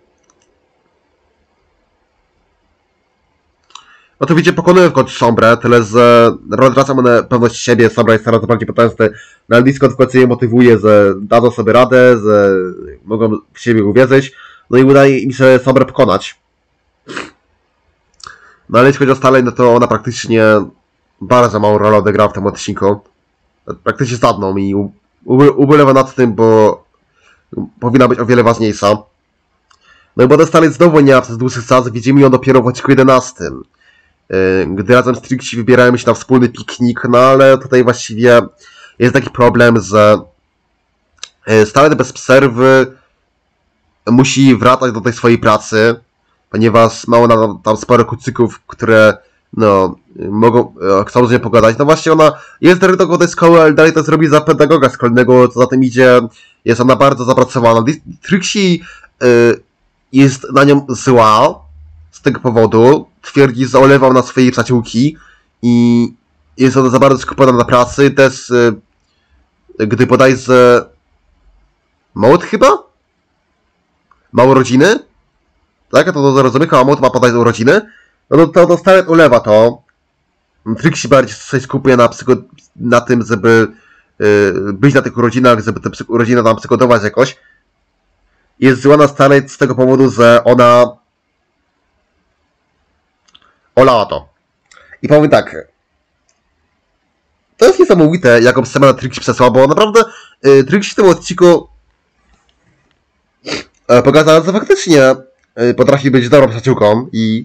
S1: oczywiście pokonują w końcu Sombrę, tyle że wracam one pewność siebie, Sombra jest coraz bardziej potężny, na Discord w końcu je motywuje, że dadzą sobie radę, że mogą w siebie uwierzyć, no i udaje im się Sombrę pokonać. No ale jeśli chodzi o Starlight, no to ona praktycznie bardzo małą rolę odegrała w tym odcinku. Praktycznie żadną i ubolewa nad tym, bo powinna być o wiele ważniejsza. No i bo Starlight znowu nie ma przez dłuższy czas, widzimy ją dopiero w odcinku 11. Gdy razem z Trixie wybieramy się na wspólny piknik, no ale tutaj właściwie jest taki problem, że Starlight bez przerwy musi wracać do tej swojej pracy, ponieważ ma ona tam sporo kucyków, które no chcą z nią pogadać. No właśnie ona jest dyrektorką tej szkoły, ale dalej to zrobi za pedagoga szkolnego, co za tym idzie, jest ona bardzo zapracowana. Trixie jest na nią zła z tego powodu, twierdzi, że olewał na swojej przyjaciółki i jest ona za bardzo skupiona na pracy, też gdy podaje, że Maud chyba? Ma urodziny? Tak, ja to rozumiem, a Maud ma podać urodziny? No to Starlight ulewa to. Trixie bardziej się skupia na tym, żeby być na tych urodzinach, żeby te urodziny tam przygotować jakoś. Jest zła na Starlight z tego powodu, że ona olała to. I powiem tak. To jest niesamowite, jaką scenę Trixie przesłała, bo naprawdę Trixie w tym odcinku pokazała, że faktycznie potrafi być dobrą przyjaciółką i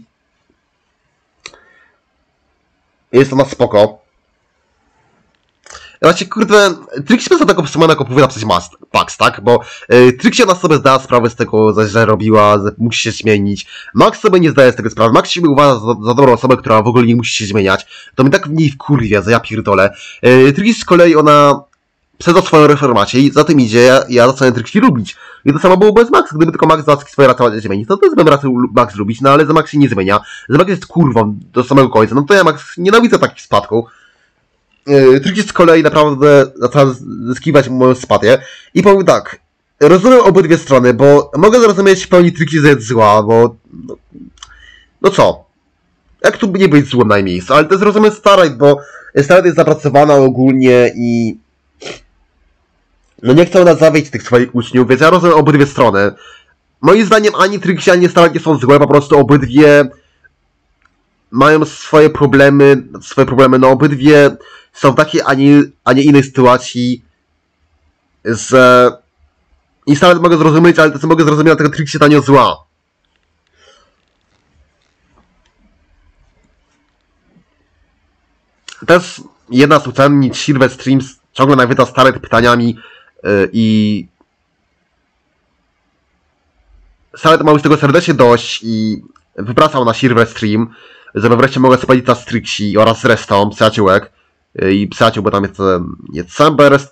S1: jest ona spoko. Właśnie, kurde, Trixie jest taką scenę, jak opowiada przez Pax, tak? Bo Trixie ona sobie zdała sprawę z tego, że robiła, że musi się zmienić. Max sobie nie zdaje z tego sprawy. Max siebie uważa za dobrą osobę, która w ogóle nie musi się zmieniać. To mnie tak w niej wkurwia, że ja pierdolę. Trixie z kolei ona przed swoją reformację i za tym idzie, ja zacząłem Trixie lubić. I to samo było bez Max, gdyby tylko Max załatwił swoje racje zmienić, to też bym raczył Max lubić, no ale za Max się nie zmienia. Za Max jest kurwą do samego końca, no to ja Max nienawidzę takich spadków. Trixie z kolei naprawdę zaczyna zyskiwać moją sympatię. I powiem tak, rozumiem obydwie strony, bo mogę zrozumieć w pełni Trixie, że jest zła, bo no co? Jak tu nie być złą najmniej, ale też rozumiem Starlight, bo Starlight jest zapracowana ogólnie i no nie chcę ona zawieść tych swoich uczniów, więc ja rozumiem obydwie strony. Moim zdaniem ani Trixie, ani Starlight nie są złe, po prostu obydwie mają swoje problemy, no obydwie są w takiej, a nie innej sytuacji, że i Starlight mogę zrozumieć, ale to co mogę zrozumieć, dlatego Trixie ta nie zła. Też jedna z uczennic Silver Streams ciągle nawiedza Starlight pytaniami i Starlight ma już tego serdecznie dość i wypracał na Silver Stream, żeby wreszcie mogła spędzić czas z Trixie oraz z resztą przyjaciółek i przyjaciół, bo tam jest Sunburst.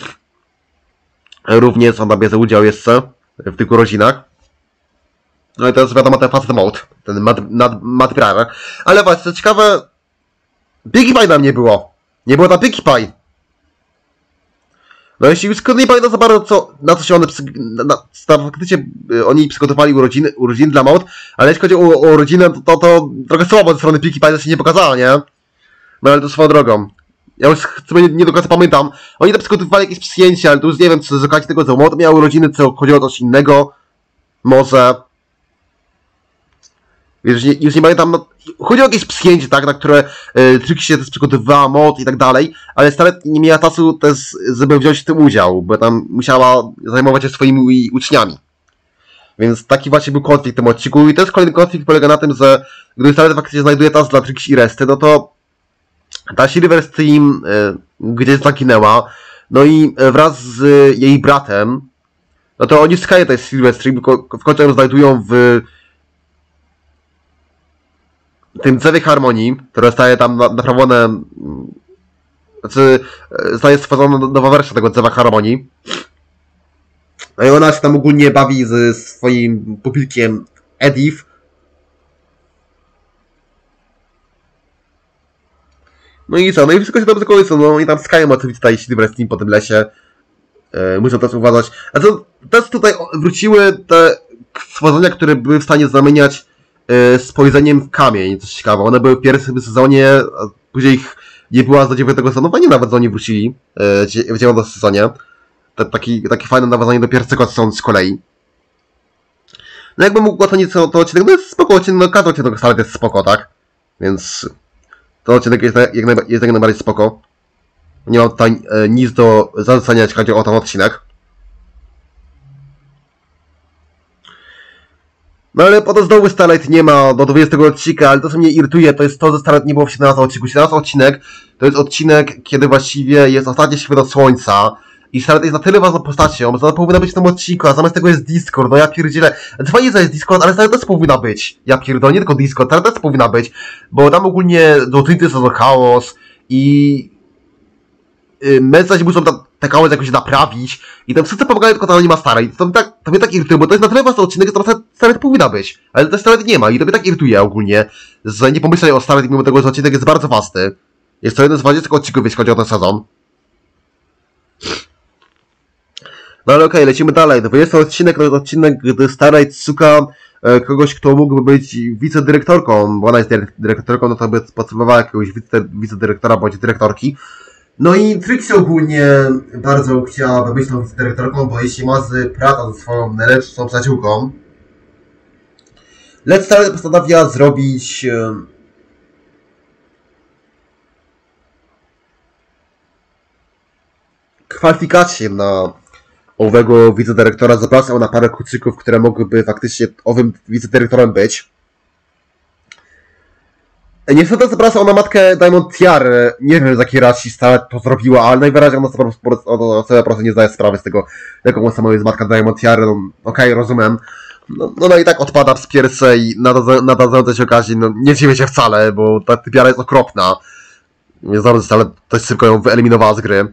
S1: Również on tam bierze udział jeszcze w tych urodzinach. No i to jest wiadomo ten facet Maud, ten Matt Briner. Ale właśnie, co ciekawe, Pinkie Pie nam nie było. Nie było tam Pinkie Pie. No jeśli już nie pamiętam za bardzo, na co się one faktycznie oni przygotowali urodziny dla Maud, ale jeśli chodzi o urodzinę, to trochę słabo ze strony Pinkie Pie się nie pokazała, nie? No ale to swoją drogą. ja już sobie nie do końca pamiętam, oni tam przygotowywali jakieś przyjęcie, ale to już nie wiem, co z okazji tego, co miały urodziny, co chodziło o coś innego, może. Już nie pamiętam, no, chodzi o jakieś przyjęcie, tak, na które Trixie też przygotowywała mod i tak dalej, ale Starlet nie miała czasu też, żeby wziąć w tym udział, bo tam musiała zajmować się swoimi uczniami. Więc taki właśnie był konflikt w tym odcinku i też kolejny konflikt polega na tym, że gdy Starlet faktycznie znajduje czas dla Trixie i reszty, no to ta Silver Stream gdzieś zaginęła, no i wraz z jej bratem, no to oni szukają tej Silver Stream, w końcu ją znajdują w tym drzewie harmonii, które zostaje tam naprawione, znaczy zostaje stworzona nowa wersja tego drzewa harmonii. No i ona się tam ogólnie bawi ze swoim pupilkiem Edith. No i co? No i wszystko się dobrze kończy. No i tam skają oczywiście tutaj Silver Stream po tym lesie. Muszę też uważać. A to też tutaj wróciły te stworzenia, które były w stanie zamieniać spojrzeniem w kamień, coś ciekawe. One były w pierwszym sezonie, a później ich nie było aż do 9 sezonu, a nie nawet oni wrócili w 9 sezonie. Takie fajne nawiązanie do pierwszego sezonu z kolei. No jakby mógł ocenić to odcinek, no jest spoko odcinek, no każdy odcinek Starlet jest spoko, tak? Więc to odcinek jest jak najbardziej spoko. Nie mam tutaj nic do zarzucenia, jeśli chodzi o ten odcinek. No ale potem znowu Starlight nie ma do 20 odcinka, ale to co mnie irytuje, to jest to, że Starlight nie było w 17 odcinku. 17 odcinek to jest odcinek, kiedy właściwie jest ostatnie światło słońca i Starlight jest na tyle ważną postacią, że ona powinna być w tym odcinku, a zamiast tego jest Discord, no ja pierdzielę. Fajnie, że jest Discord, ale Starlight też powinna być. Ja pierdolę, nie tylko Discord, Starlight też powinna być, bo tam ogólnie do Trinity są chaos i mężczyźni muszą te chaos jakoś naprawić i tam wszyscy pomagają, tylko tam nie ma Starlight. To mnie tak irytuje, bo to jest na tyle ważny odcinek, że tam Starlight powinna być, ale też Starlight nie ma i to mnie tak irytuje ogólnie, że nie pomyślę o Starlight, mimo tego, że odcinek jest bardzo ważny. Jest to jeden z ważniejszych odcinków, jeśli chodzi o ten sezon. No ale okej, lecimy dalej. 20 odcinek to jest odcinek, gdy Starlight szuka kogoś, kto mógłby być wicedyrektorką, bo ona jest dyrektorką, no to by potrzebowała jakiegoś wicedyrektora bądź dyrektorki. No i Trixie ogólnie bardzo chciałaby być tą wicedyrektorką, bo jeśli ma pracę ze swoją najlepszą przyjaciółką, lecz Starlight postanowiła zrobić kwalifikacje na owego wicedyrektora. Zapraszał na parę kucyków, które mogłyby faktycznie owym wicedyrektorem być. Niestety zapraszał na matkę Diamond Tiara. Nie wiem z jakiej racji Starlight to zrobiła, ale najwyraźniej ona sobie po prostu nie zdaje sprawy z tego, jaką sama jest matka Diamond Tiara. No, okej, rozumiem. No i tak odpada z pierwszej nadadzającej się okazji. No nie dziwię się wcale, bo ta typiara jest okropna. Więc dobrze, ale dość szybko ją wyeliminowała z gry.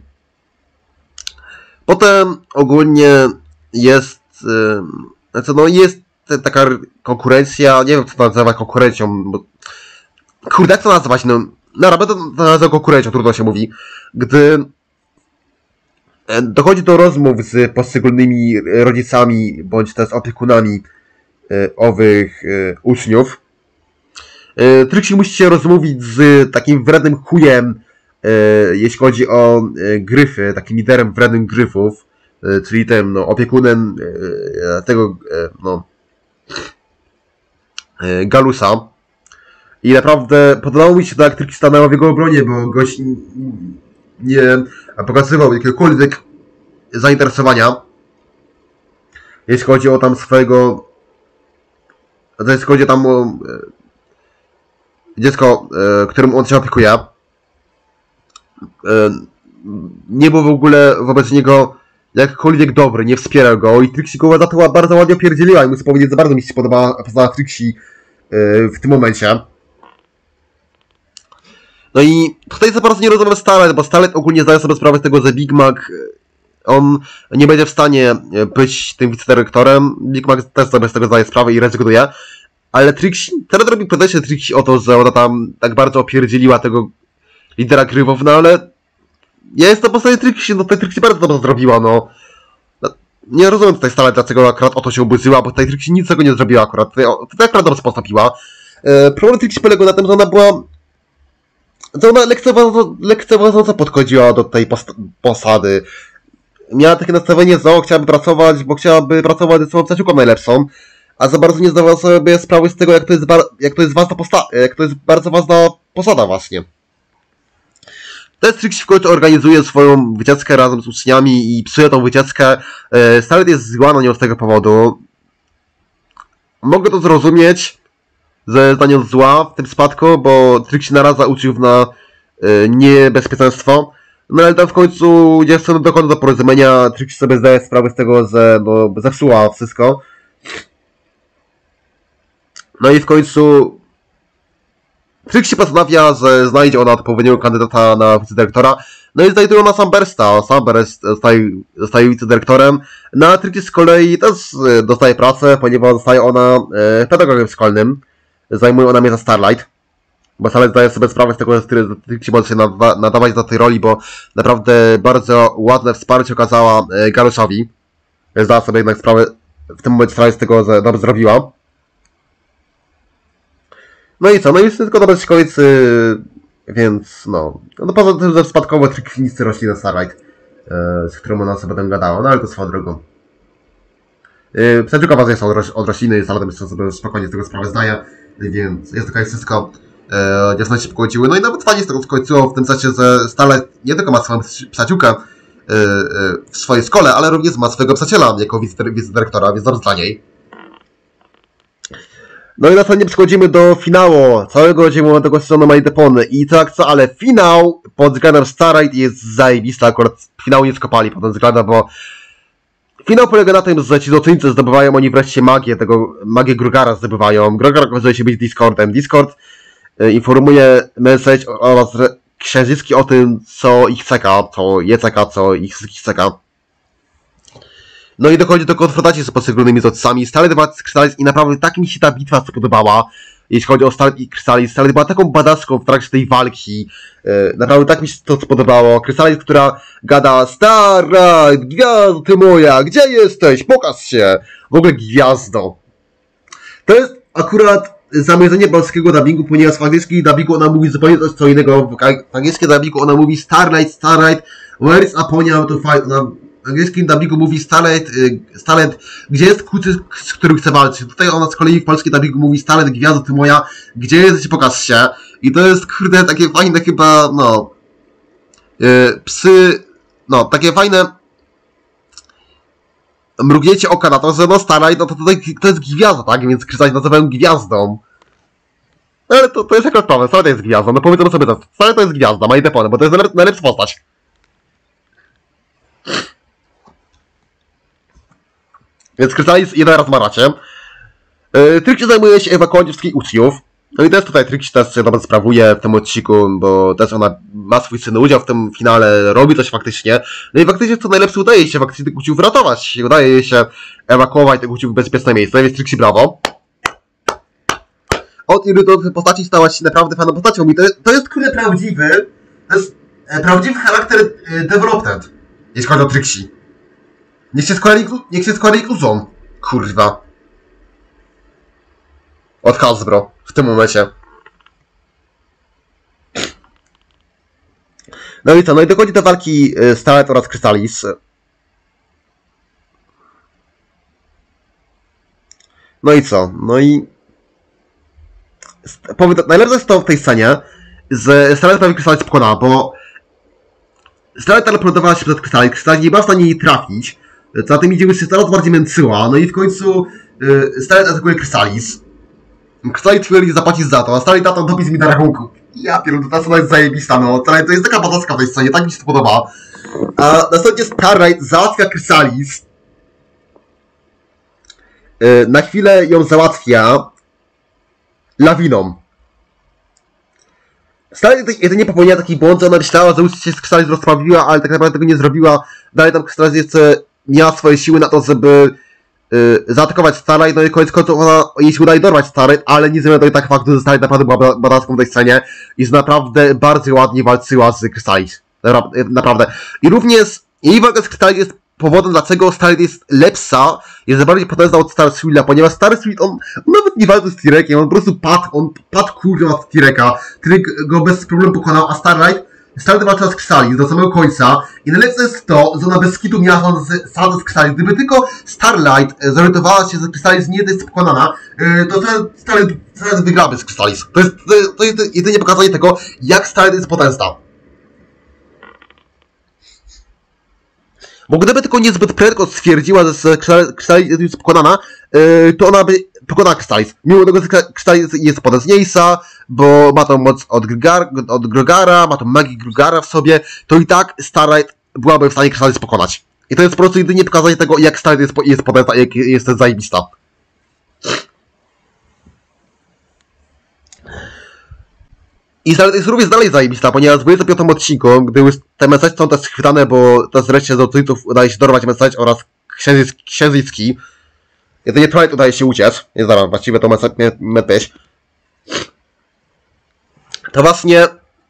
S1: Potem ogólnie jest, znaczy no jest taka konkurencja, nie wiem co to nazywa konkurencją, bo kurde, jak to nazwać, no naprawdę to nazywa konkurencją, trudno się mówi, gdy dochodzi do rozmów z poszczególnymi rodzicami, bądź też opiekunami owych uczniów. Trixie musi się rozmówić z takim wrednym chujem, jeśli chodzi o gryfy, takim liderem wrednych gryfów, czyli tym no, opiekunem tego no, Galusa. I naprawdę podobało mi się to, jak Trixie stanęła w jego obronie, bo gość nie pokazywał jakiegokolwiek zainteresowania, jeśli chodzi o tam swojego, jeśli chodzi tam o dziecko, którym on się opiekuje. Nie był w ogóle wobec niego jakkolwiek dobry, nie wspierał go i Trixie go za to bardzo ładnie opierdzieliła i muszę powiedzieć, że bardzo mi się podobała Trixie w tym momencie. No i tutaj za bardzo nie rozumiem Starlight, bo Starlight ogólnie zdaje sobie sprawę z tego, że Big Mac on nie będzie w stanie być tym wicedyrektorem. Big Mac też sobie z tego zdaje sprawę i rezygnuje. Ale Trixie, teraz robi podejście Trixie o to, że ona tam tak bardzo opierdzieliła tego lidera grywów, no ale ja jestem po stronie Trixie, no tutaj Trixie bardzo dobrze zrobiła, no. Nie rozumiem tutaj Starlight, dlaczego akurat o to się oburzyła, bo tutaj Trixie nic tego nie zrobiła akurat. Tutaj akurat dobrze postawiła. Problem Trixie polegał na tym, że ona była to ona lekceważąco podchodziła do tej posady. Miała takie nastawienie, że chciałaby pracować, bo chciałaby pracować ze swoją przyjaciółką najlepszą, a za bardzo nie zdawała sobie sprawy z tego, jak to jest bardzo ważna posada właśnie. Trixie w końcu organizuje swoją wycieczkę razem z uczniami i psuje tą wycieczkę. Starlight jest zła na nią z tego powodu. Mogę to zrozumieć, że jest na nią zła w tym spadku, bo Trixie naradza uczniów na niebezpieczeństwo. No ale tam w końcu nie chcą dokonać do porozumienia. Trixie sobie zdaje sprawę z tego, że zepsuła wszystko. No i w końcu Trixie postanawia, że znajdzie ona odpowiedniego kandydata na wicedyrektora. No i znajduje ona Sambersta. Samberst zostaje wicedyrektorem. No a Trixie z kolei też dostaje pracę, ponieważ zostaje ona pedagogiem szkolnym. Zajmuje ona miejsce Starlight. Bo Starlight zdaje sobie sprawę z tego, że Trixie może się nadawać do tej roli, bo naprawdę bardzo ładne wsparcie okazała Garuszowi. Zdała sobie jednak sprawę w tym momencie z tego, że dobrze zrobiła. No i co? No i jest tylko dobre szkoły, więc no poza tym, że spadkowo trikwinisty rośliny Starlight, z którą ona sobie potem gadała, no ale to swoją drogą. Przyjaciółka ważna jest od rośliny, jest ale sobie spokojnie z tego sprawę zdaje, więc jest okej, wszystko. Dziewczyny się pogodziły, no i nawet fajnie z tego skończyło, w tym sensie, że Starlight nie tylko ma swoją przyjaciółkę w swojej szkole, ale również ma swojego przyjaciela jako wicedyrektora, więc dobrze dla niej. No i następnie przechodzimy do finału całego zimowego sezonu My Depony. I tak co, ale finał pod względem Starlight jest zajebisty, akurat finału nie skopali pod tym względem, bo finał polega na tym, że ci złoczyńcy zdobywają oni wreszcie magię Grugara zdobywają. Grugar okazuje się być Discordem. Discord informuje message oraz księżycki o tym, co ich czeka, co je czeka, co ich wszystkich czeka. No i dochodzi do konfrontacji z poszczególnymi złotcami. Starlight była z Chrysalis i naprawdę tak mi się ta bitwa spodobała, jeśli chodzi o Starlight i Chrysalis. Starlight była taką badaszką w trakcie tej walki. Naprawdę tak mi się to spodobało. Chrysalis, która gada: Starlight, gwiazdo ty moja, gdzie jesteś? Pokaż się! W ogóle gwiazdo. To jest akurat zamierzenie polskiego dubbingu, ponieważ w angielskim dubbingu ona mówi zupełnie coś co innego. W angielskim dubbingu ona mówi Starlight, where is Aponia to fight? W angielskim dubbingu mówi Starlight, gdzie jest kucy, z którym chce walczyć. Tutaj ona z kolei w polskim dubbingu mówi Starlight, gwiazdo ty moja, gdzie jesteś, pokaż się. I to jest, kurde, takie fajne chyba, takie fajne mrugnięcie oka na to, że Starlight, to jest gwiazda, tak? Więc Chrysalis nazywają gwiazdą. No ale to jest akurat problem, Starlight jest gwiazdą, no powiedzmy sobie to. Starlight to jest gwiazda, My Depony, bo to jest najlepsza postać. Więc Chrysalis jeden raz ma rację. Trixie zajmuje się ewakuacją wszystkich uczniów. No i też tutaj Trixie też się dobrze sprawuje w tym odcinku, bo też ona ma swój cenny udział w tym finale, robi coś faktycznie. No i faktycznie co najlepsze, udaje się faktycznie tych uczniów ratować. Udaje jej się ewakuować tych uczniów w bezpieczne miejsce, więc Trixie brawo. Od irytującej postaci stała się naprawdę fajną postacią i to jest kurde prawdziwy, charakter development, jeśli chodzi o Trixie. Niech się składa inkluzją. Kurwa. Od Hasbro. W tym momencie. No i co? No i dochodzi do walki Starlight oraz Chrysalis. No i co? No i... Najlepsze jest to w tej scenie, że Starlight prawie Chrysalis pokonała, bo... Starlight teleportowała się przed Chrysalis. Chrysalis nie była w stanie jej trafić. Za tym idzie się coraz bardziej męczyła, no i w końcu Starlight atakuje Chrysalis. Chrysalis twierdzi, że zapłacić za to, a Starlight tam dopis mi na rachunku. Ja pierdolę, ta scena jest zajebista, no. To jest taka badaska w tej scenie, tak mi się to podoba. A następnie Starlight załatwia Chrysalis. Na chwilę ją załatwia lawiną. Starlight jedynie popełniła taki błąd, że ona myślała, że już się z Chrysalis rozprawiła, ale tak naprawdę tego nie zrobiła. Dalej tam Chrysalis jeszcze miała swoje siły na to, żeby zaatakować Starlight, no i koniec końców jej się udaje dorwać Starlight, ale nie zmienia to i tak faktu, że Starlight naprawdę była badaską w tej scenie i że naprawdę bardzo ładnie walczyła z Chrysalis. Naprawdę. I również jej walka z Chrysalis jest powodem, dlaczego Starlight jest lepsza, jest bardziej potężna od Starswilla, ponieważ Starswill, on nawet nie walczył z T-Rekiem, on po prostu padł kurwa od T-Reka. T-Rek go bez problemu pokonał, a Starlight walczyła z Xali do samego końca i najlepsze jest to, że ona bez kitu miała salę z Xali. Gdyby tylko Starlight zorientowała się, że Xalis nie jest pokonana, to Starlight wygraby z Xalis. To jest jedynie pokazanie tego, jak Starlight jest potężna. Bo gdyby tylko niezbyt prędko stwierdziła, że Xalis jest pokonana, to ona by pokonała Xalis. Mimo tego, że Xalis jest potężniejsza, bo ma tą moc od Grogara, ma tą magię Grogara w sobie, to i tak Starlight byłaby w stanie Xalis pokonać. I to jest po prostu jedynie pokazanie tego, jak Starlight jest potężna, jak jest zajebista. I Starlight jest również dalej zajebista, ponieważ w 25 odcinku, gdy już te message są też schwytane, bo też wreszcie z odczytów udaje się dorwać message oraz Księżycki. Jedynie Twilight udaje się uciec. Nie znam, właściwie to medpieś. To właśnie...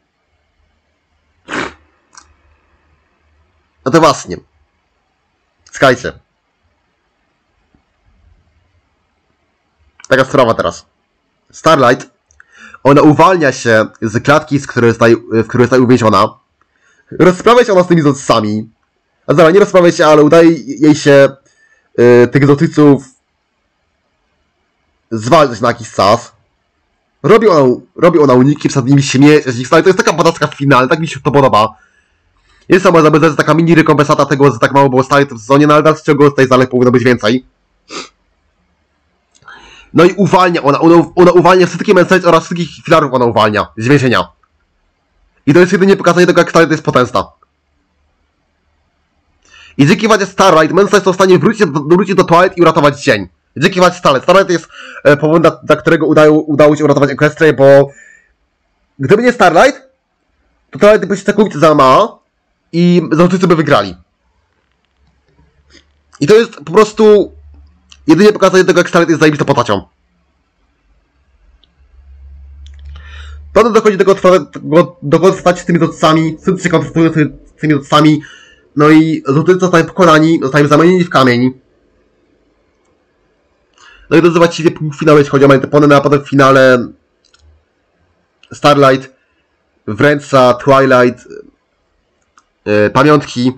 S1: No to właśnie. Słuchajcie. Taka sprawa teraz. Starlight, ona uwalnia się z klatki, w której jest uwięziona. Rozprawia się ona z tymi zotycami. A zaraz, nie rozprawia się, ale udaje jej się tych zotyców zwalczyć na jakiś czas. Robi ona uniki, przed nimi śmieje. To jest taka podatka finalna, tak mi się to podoba. Jest to może być taka mini rekompensata tego, że tak mało było stali w sezonie, no ale dalej z czego tutaj dalej powinno być więcej. No i uwalnia ona uwalnia wszystkie message oraz wszystkich filarów ona uwalnia z więzienia. I to jest jedynie pokazanie tego, jak Starlight jest potężna. I dzięki wadzie Starlight, message są w stanie wrócić do Twilight i uratować dzień. Dzięki wadzie Starlight. Starlight jest powodem, dla którego udało się uratować Equestrię, bo gdyby nie Starlight, to Twilight by się całkowicie załamała i zawodnicy by wygrali. I to jest po prostu jedynie pokazanie tego, jak Starlight jest zajebistą postacią. Potem dochodzi do konfrontacji z tymi dotcami, wszyscy się konfrontują z tymi dotcami, no i złotycy zostają pokonani, zostają zamienieni w kamień. No i to jest właściwie półfinał, jeśli chodzi o Manetepony, no a potem w finale Starlight wręcza Twilight pamiątki,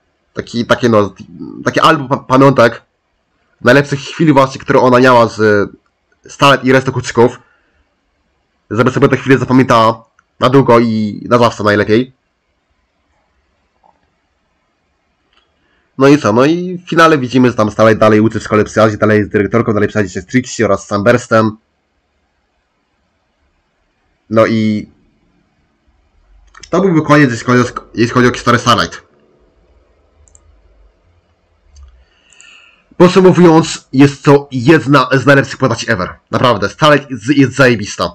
S1: takie album pamiątek najlepszych chwil właśnie, które ona miała z Starlight i resztą kucyków, żeby sobie te chwile zapamiętała na długo i na zawsze najlepiej. No i co? No i w finale widzimy, że tam Starlight dalej uczy w szkole psychologii, dalej jest dyrektorką, dalej przychodzi się z Trixie oraz Sunburstem. No i to byłby koniec, jeśli chodzi o historię Starlight. Podsumowując, jest to jedna z najlepszych postaci ever. Naprawdę, Starlight jest zajebista.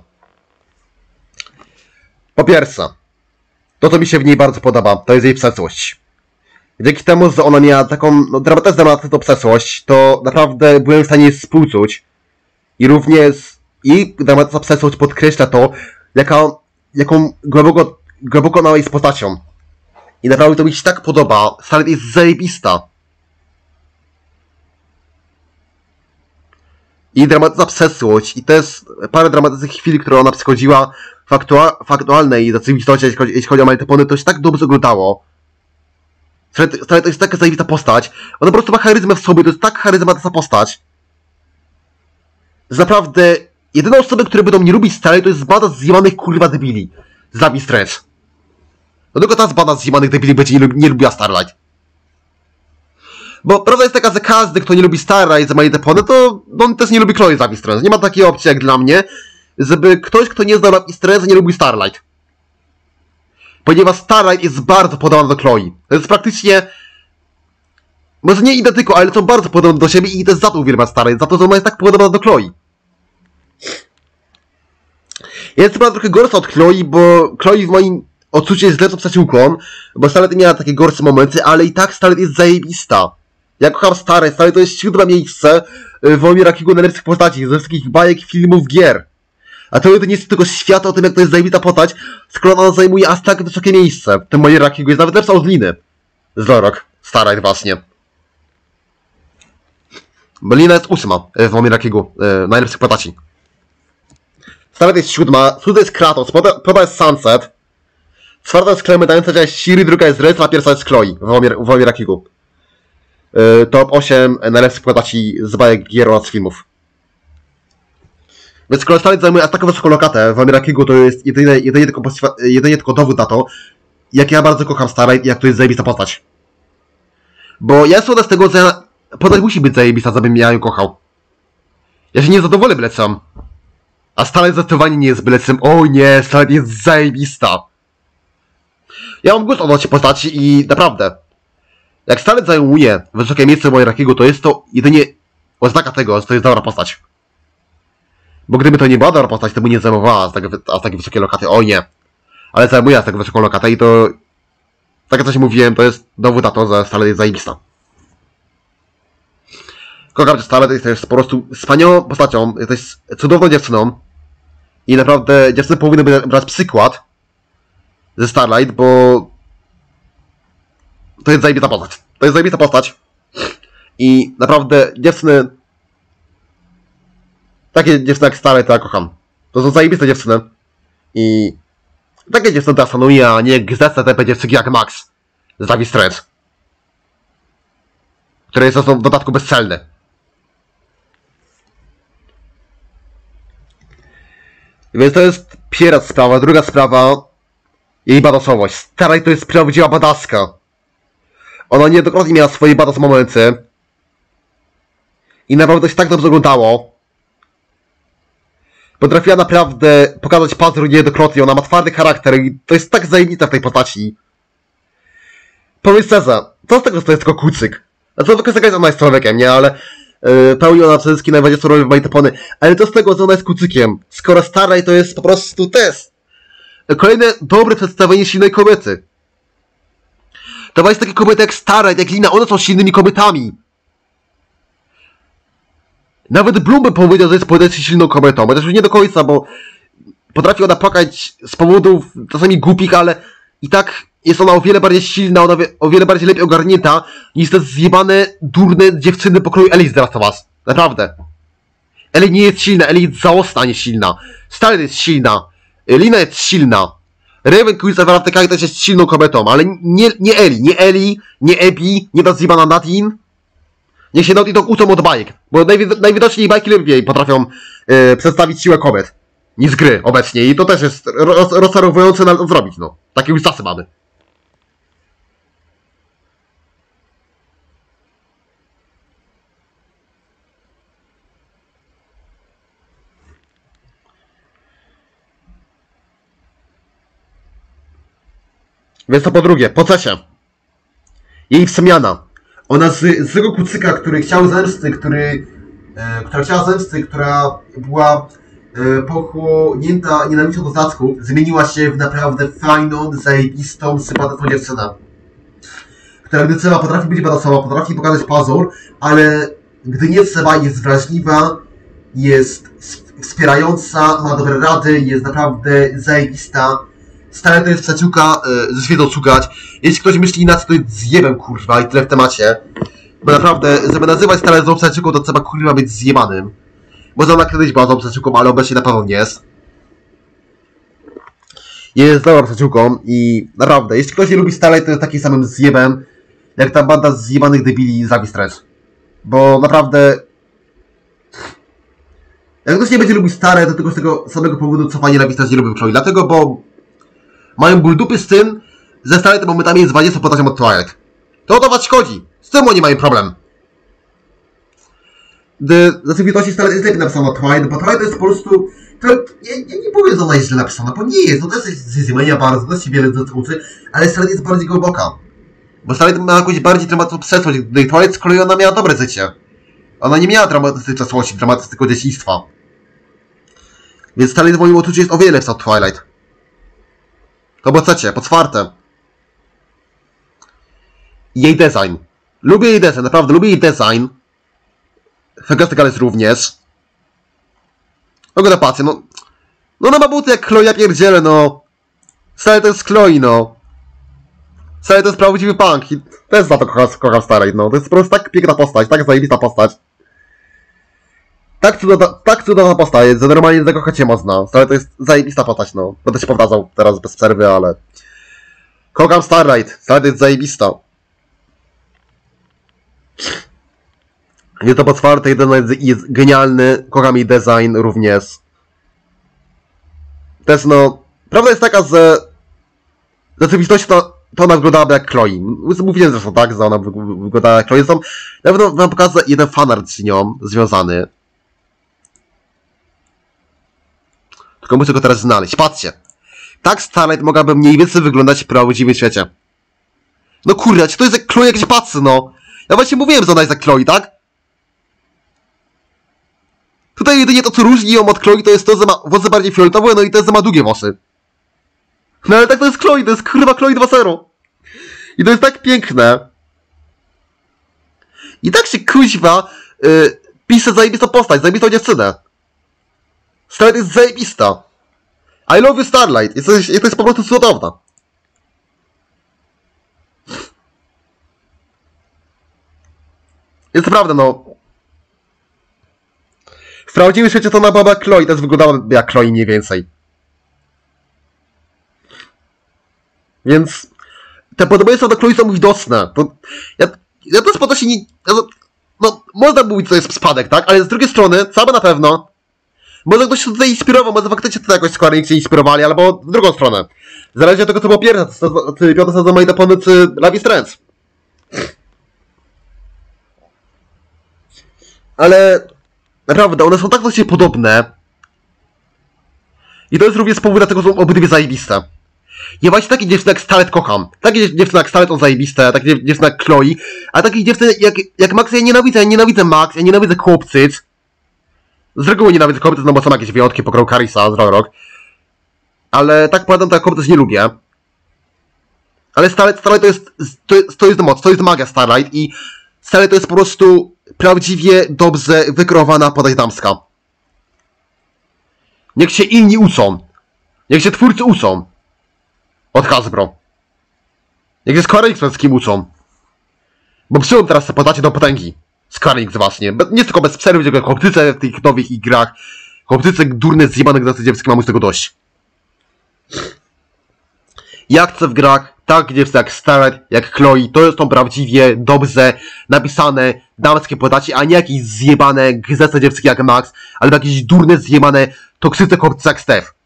S1: Po pierwsze, to co mi się w niej bardzo podoba, to jest jej przeszłość. Dzięki temu, że ona miała taką dramatyczną przeszłość, to naprawdę byłem w stanie współczuć. I również jej dramatyczna przeszłość podkreśla to, jaką głęboko ona jest postacią. I naprawdę to mi się tak podoba. Starlight jest zajebista. I dramatyczna przeszłość, i też parę dramatycznych chwil, które ona przechodziła w aktualnej rzeczywistości, jeśli chodzi o Manetepony, to się tak dobrze oglądało. Starlight to jest taka zajebista postać. Ona po prostu ma charyzmę w sobie, to jest tak charyzmatyczna postać. Że naprawdę, jedyne osoby, które będą nie lubić Starlight, to jest banda zjemanych kurwa debili. Z Nami Strange. No tylko ta banda zjemanych debili będzie nie lubiła Starlight. Bo prawda jest taka, że każdy, kto nie lubi Starlight za Manetepony, to on też nie lubi Chloe z Nami Strange. Nie ma takiej opcji jak dla mnie, żeby ktoś, kto nie znał Nami Strange, nie lubił Starlight. Ponieważ Starlight jest bardzo podobna do Chloe. To jest praktycznie... Może nie identyko, ale są bardzo podobne do siebie i też za to uwielbiam Starlight. Za to, że ona jest tak podobna do Chloe. Jest chyba trochę gorsza od Chloe, bo Chloe w moim odczuciu jest lepszą przyjaciółką, bo Starlight miała takie gorsze momenty, ale i tak Starlight jest zajebista. Ja kocham Starlight. Starlight to jest 7. miejsce w moim rankingu najlepszych postaci, ze wszystkich bajek, filmów, gier. A to nie jest tylko świata o tym, jak to jest zajebista postać, skoro ona zajmuje aż tak wysokie miejsce. W tym moim rankingu jest nawet lepsza od Liny z Lorok. Starlight właśnie. Bo Lina jest 8 w Momirakigu, najlepszych postaci. Starlight jest 7, 6 jest Kratos, 5 jest Sunset, 4 jest Clementine, 3 jest Ciri, 2 jest Rez, a 1 jest Chloe w Momirakigu. Top 8 najlepszych postaci z bajek gier oraz filmów. Więc skoro Starlight zajmuje aż taką wysoką lokatę w Momirakigu, to jest jedynie tylko dowód na to, jak ja bardzo kocham Starlight i jak to jest zajebista postać. Bo ja sądzę z tego, że postać musi być zajebista, żebym ja ją kochał. Ja się nie zadowolę byle sam. A Starlight zdecydowanie nie jest byle sam. O nie, Starlight jest zajebista. Ja mam gust odnośnie postaci i naprawdę. Jak Starlight zajmuje wysokie miejsce w Momirakigu, to jest to jedynie oznaka tego, że to jest dobra postać. Bo gdyby to nie była dobra postać, to by nie zajmowała aż takie wysokie lokaty. O nie. Ale zajmuje aż tak wysoką lokatę i to... Tak jak coś mówiłem, to jest dowód na to, że Starlight jest zajebista. Kocham, że Starlight jest po prostu wspaniałą postacią, jest cudowną dziewczyną. I naprawdę dziewczyny powinny brać przykład ze Starlight, bo... To jest zajebista postać. To jest zajebista postać. I naprawdę dziewczyny... Takie dziewczyny jak Starlight to ja kocham. To są zajebiste dziewczyny. I... Takie dziewczyny to ja szanuję, a nie gzdecne te dziewczyny jak Max. Z Davi Strange. Które są w dodatku bezcelne. Więc to jest pierwsza sprawa. Druga sprawa... Jej badasowość. Starlight to jest prawdziwa badaska. Ona niejednokrotnie miała swoje badass momenty. I naprawdę się tak dobrze oglądało. Potrafiła naprawdę pokazać pazur niejednokrotnie. Ona ma twardy charakter i to jest tak zajebiste w tej postaci. Powiedz Ceza, co z tego, że to jest tylko kucyk? Znaczy, to ona jest człowiekiem, nie? Ale pełni ona przede wszystkim najważniejszą rolę w Majtopony. Ale to z tego, że ona jest kucykiem. Skoro Starlight to jest po prostu test. Kolejne dobre przedstawienie silnej kobiety. To właśnie takie kobiety jak Starlight, jak Lina, one są silnymi kobietami. Nawet Bloom by powiedział, że jest silną kobietą, chociaż już nie do końca, bo potrafi ona płakać z powodów czasami głupich, ale i tak jest ona o wiele bardziej silna, ona o wiele bardziej lepiej ogarnięta niż te zjebane, durne dziewczyny pokroju Ellie z Last of Us. Naprawdę. Ellie nie jest silna, Ellie jest żałosna, a nie silna. Starlight jest silna. Lina jest silna. Raven Queen naprawdę też jest silną kobietą, ale nie Ellie, nie Abby, nie ta zjebana Nadine. Niech się Naughty Dog uczą od bajek, bo najwidoczniej bajki lepiej potrafią przedstawić siłę kobiet niż gry obecnie i to też jest rozczarowujące zrobić, no. Takie już czasy mamy. Więc to po drugie, po trzecie. Jej przemiana. Ona z tego kucyka, który chciał zemsty, która chciała zemsty, która była pochłonięta nienawiścią do znacków, zmieniła się w naprawdę fajną, zajebistą, sympatyczną dziewczynę. Która gdy trzeba, potrafi być badasowa, potrafi pokazać pazur, ale gdy nie trzeba, jest wrażliwa, jest wspierająca, ma dobre rady, jest naprawdę zajebista. Stale to jest przyjaciółka ze świecą szukać. Jeśli ktoś myśli inaczej, to jest zjebem, kurwa, i tyle w temacie. Bo naprawdę, żeby nazywać Stale złą przyjaciółką, to trzeba, kurwa, być zjebanym. Może ona kiedyś była złą przyjaciółką, ale obecnie na pewno nie jest. Jest dobrą przyjaciółką i naprawdę, jeśli ktoś nie lubi Stale, to jest takim samym zjebem, jak ta banda zjebanych debili z Davi Strange. Bo naprawdę... Jak ktoś nie będzie lubił Stale, to tylko z tego samego powodu, co fajnie Davi Strange nie lubił Chloe. Dlatego, bo... Mają ból dupy z tym, że Starlight momentami jest 20 postacią od Twilight. To o to was szkodzi. Z tym oni mają problem. W rzeczywistości Starlight jest lepiej napisana od Twilight, bo Twilight to jest po prostu... Ja nie powiem, że ona jest źle napisana, bo nie jest. To też jest zjedzenia bardzo, to też się wiele rzeczy uczy, ale Starlight jest bardziej głęboka. Bo Starlight ma jakąś bardziej dramatyczną przeszłość, gdy Twilight z kolei ona miała dobre życie. Ona nie miała dramatycznej przeszłości, dramatycznego dzieciństwa. Więc Starlight w moim odczuciu jest o wiele lepsza od Twilight. To po trzecie, po czwarte. Jej design. Lubię jej design, naprawdę lubię jej design. Fantastic Alice również. Ogląda patrzę, no. No ona ma buty jak Chloe, ja pierdzielę, no. Stary to jest Chloe, no. Stary to jest prawdziwy punk i też za to kocham Starlight, no. To jest po prostu tak piękna postać, tak zajebista postać. tak cudowna postać, że normalnie zakochać się można. Ale to jest zajebista postać, no. Będę się powtarzał teraz bez przerwy, ale... Kocham Starlight. Starlight jest zajebista. Nie to otwarte, jeden jest genialny. Kocham jej design również. Też no... Prawda jest taka, że... W rzeczywistości to ona wyglądała jak Chloe. Mówiłem zresztą tak, że ona wyglądała jak Chloe. Zresztą ja będę wam pokazać jeden fanart z nią związany. Tylko muszę go teraz znaleźć. Patrzcie. Tak Starlight mogłaby mniej więcej wyglądać w prawdziwym świecie. No kurde, to jest jak Chloe, jak się patrzy, no. Ja właśnie mówiłem, że ona jest jak Chloe, tak? Tutaj jedynie to, co różni ją od Chloe, to jest to, że ma włosy bardziej fioletowe, no i to, że ma długie włosy. No ale tak to jest Chloe, to jest kurwa Chloe 2.0. I to jest tak piękne. I tak się kuźwa pisze zajebistą postać, zajebistą dziewczynę. Starlight jest zajebista. I love you Starlight. Jesteś po prostu cudowna. Jest naprawdę, no. W prawdziwym świecie to ona była jak Chloe, też wyglądała jak Chloe mniej więcej. Więc te podobieństwa do Chloe są widoczne. To, ja też po to się nie... No, można mówić, że to jest spadek, tak? Ale z drugiej strony, same na pewno, może ktoś się tutaj inspirował, może faktycznie to jakoś Square Enix się inspirowali, albo w drugą stronę. Zależy od tego, co było pierwsze, czy piąte sezon Made Upon, czy Love is Strange. Ale naprawdę, one są tak do siebie podobne. I to jest również powód, dlatego są obydwie zajebiste. Ja właśnie takie dziewczyny jak Starlight kocham. Takie dziewczyny jak Starlight są zajebiste, takie dziewczyny jak Chloe. A takich dziewczyn jak Max ja nienawidzę. Ja nienawidzę Max, ja nienawidzę chłopcyc. Z reguły nienawidzę kobiety, no bo są jakieś wyjątki, pokroju Carissa z Rock. Ale tak powiadam, to ja kobiety nie lubię. Ale Starlight to jest moc, to jest magia Starlight i Starlight to jest po prostu prawdziwie dobrze wykreowana postać damska. Niech się inni uczą. Niech się twórcy uczą. Od Hasbro. Niech się Square Enix przed wszystkim uczą. Bo przyjął teraz te postacie do potęgi. Square Enix właśnie. Nie tylko bez przerwy, tylko chłopcyce w tych nowych ich grach. Chłopcyce durne, zjebane gry dziewczyny, mam już tego dość. Ja chcę w grach tak dziewczyny jak Starlight, jak Chloe. To są prawdziwie dobrze napisane damskie postacie, a nie jakieś zjebane grzeczne dziewczyny jak Max, albo jakieś durne, zjebane toksyce chłopcy jak Steph.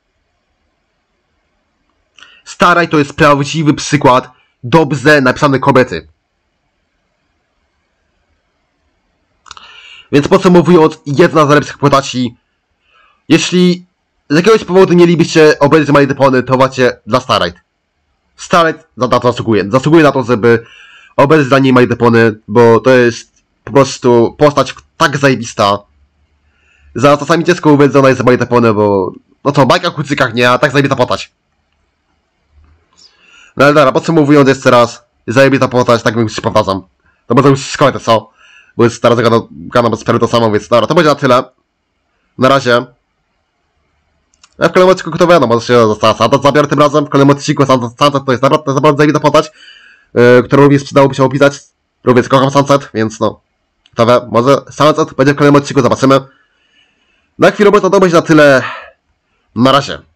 S1: Starlight to jest prawdziwy przykład dobrze napisanej kobiety. Więc podsumowując, jedna z najlepszych postaci. Jeśli z jakiegoś powodu nie mielibyście obejrzeć My Little Pony, to macie dla Starlight. Starlight na to zasługuje. Zasługuje na to, żeby obejrzeć dla niej My Little Pony, bo to jest po prostu postać tak zajebista. Za czasami ciężko uwierzyć, że ona jest My Little Pony, bo... No co, bajka o kucykach nie, a tak zajebista postać. No ale dobra, podsumowując jeszcze raz, zajebista postać, tak bym się powtarzam. To może już skończę, co? Bo jest teraz gadam bez to samo, więc dobra, to będzie na tyle. Na razie. Ja w kolejnym odcinku to wiadomo, może się została Sunset zabiorę tym razem. W kolejnym odcinku Sunset to jest naprawdę zajebista postać, którą również przydałoby się opisać. Również kocham Sunset, więc no. To wie, może Sunset będzie w kolejnym odcinku, zobaczymy. Na chwilę obecną to będzie na tyle. Na razie.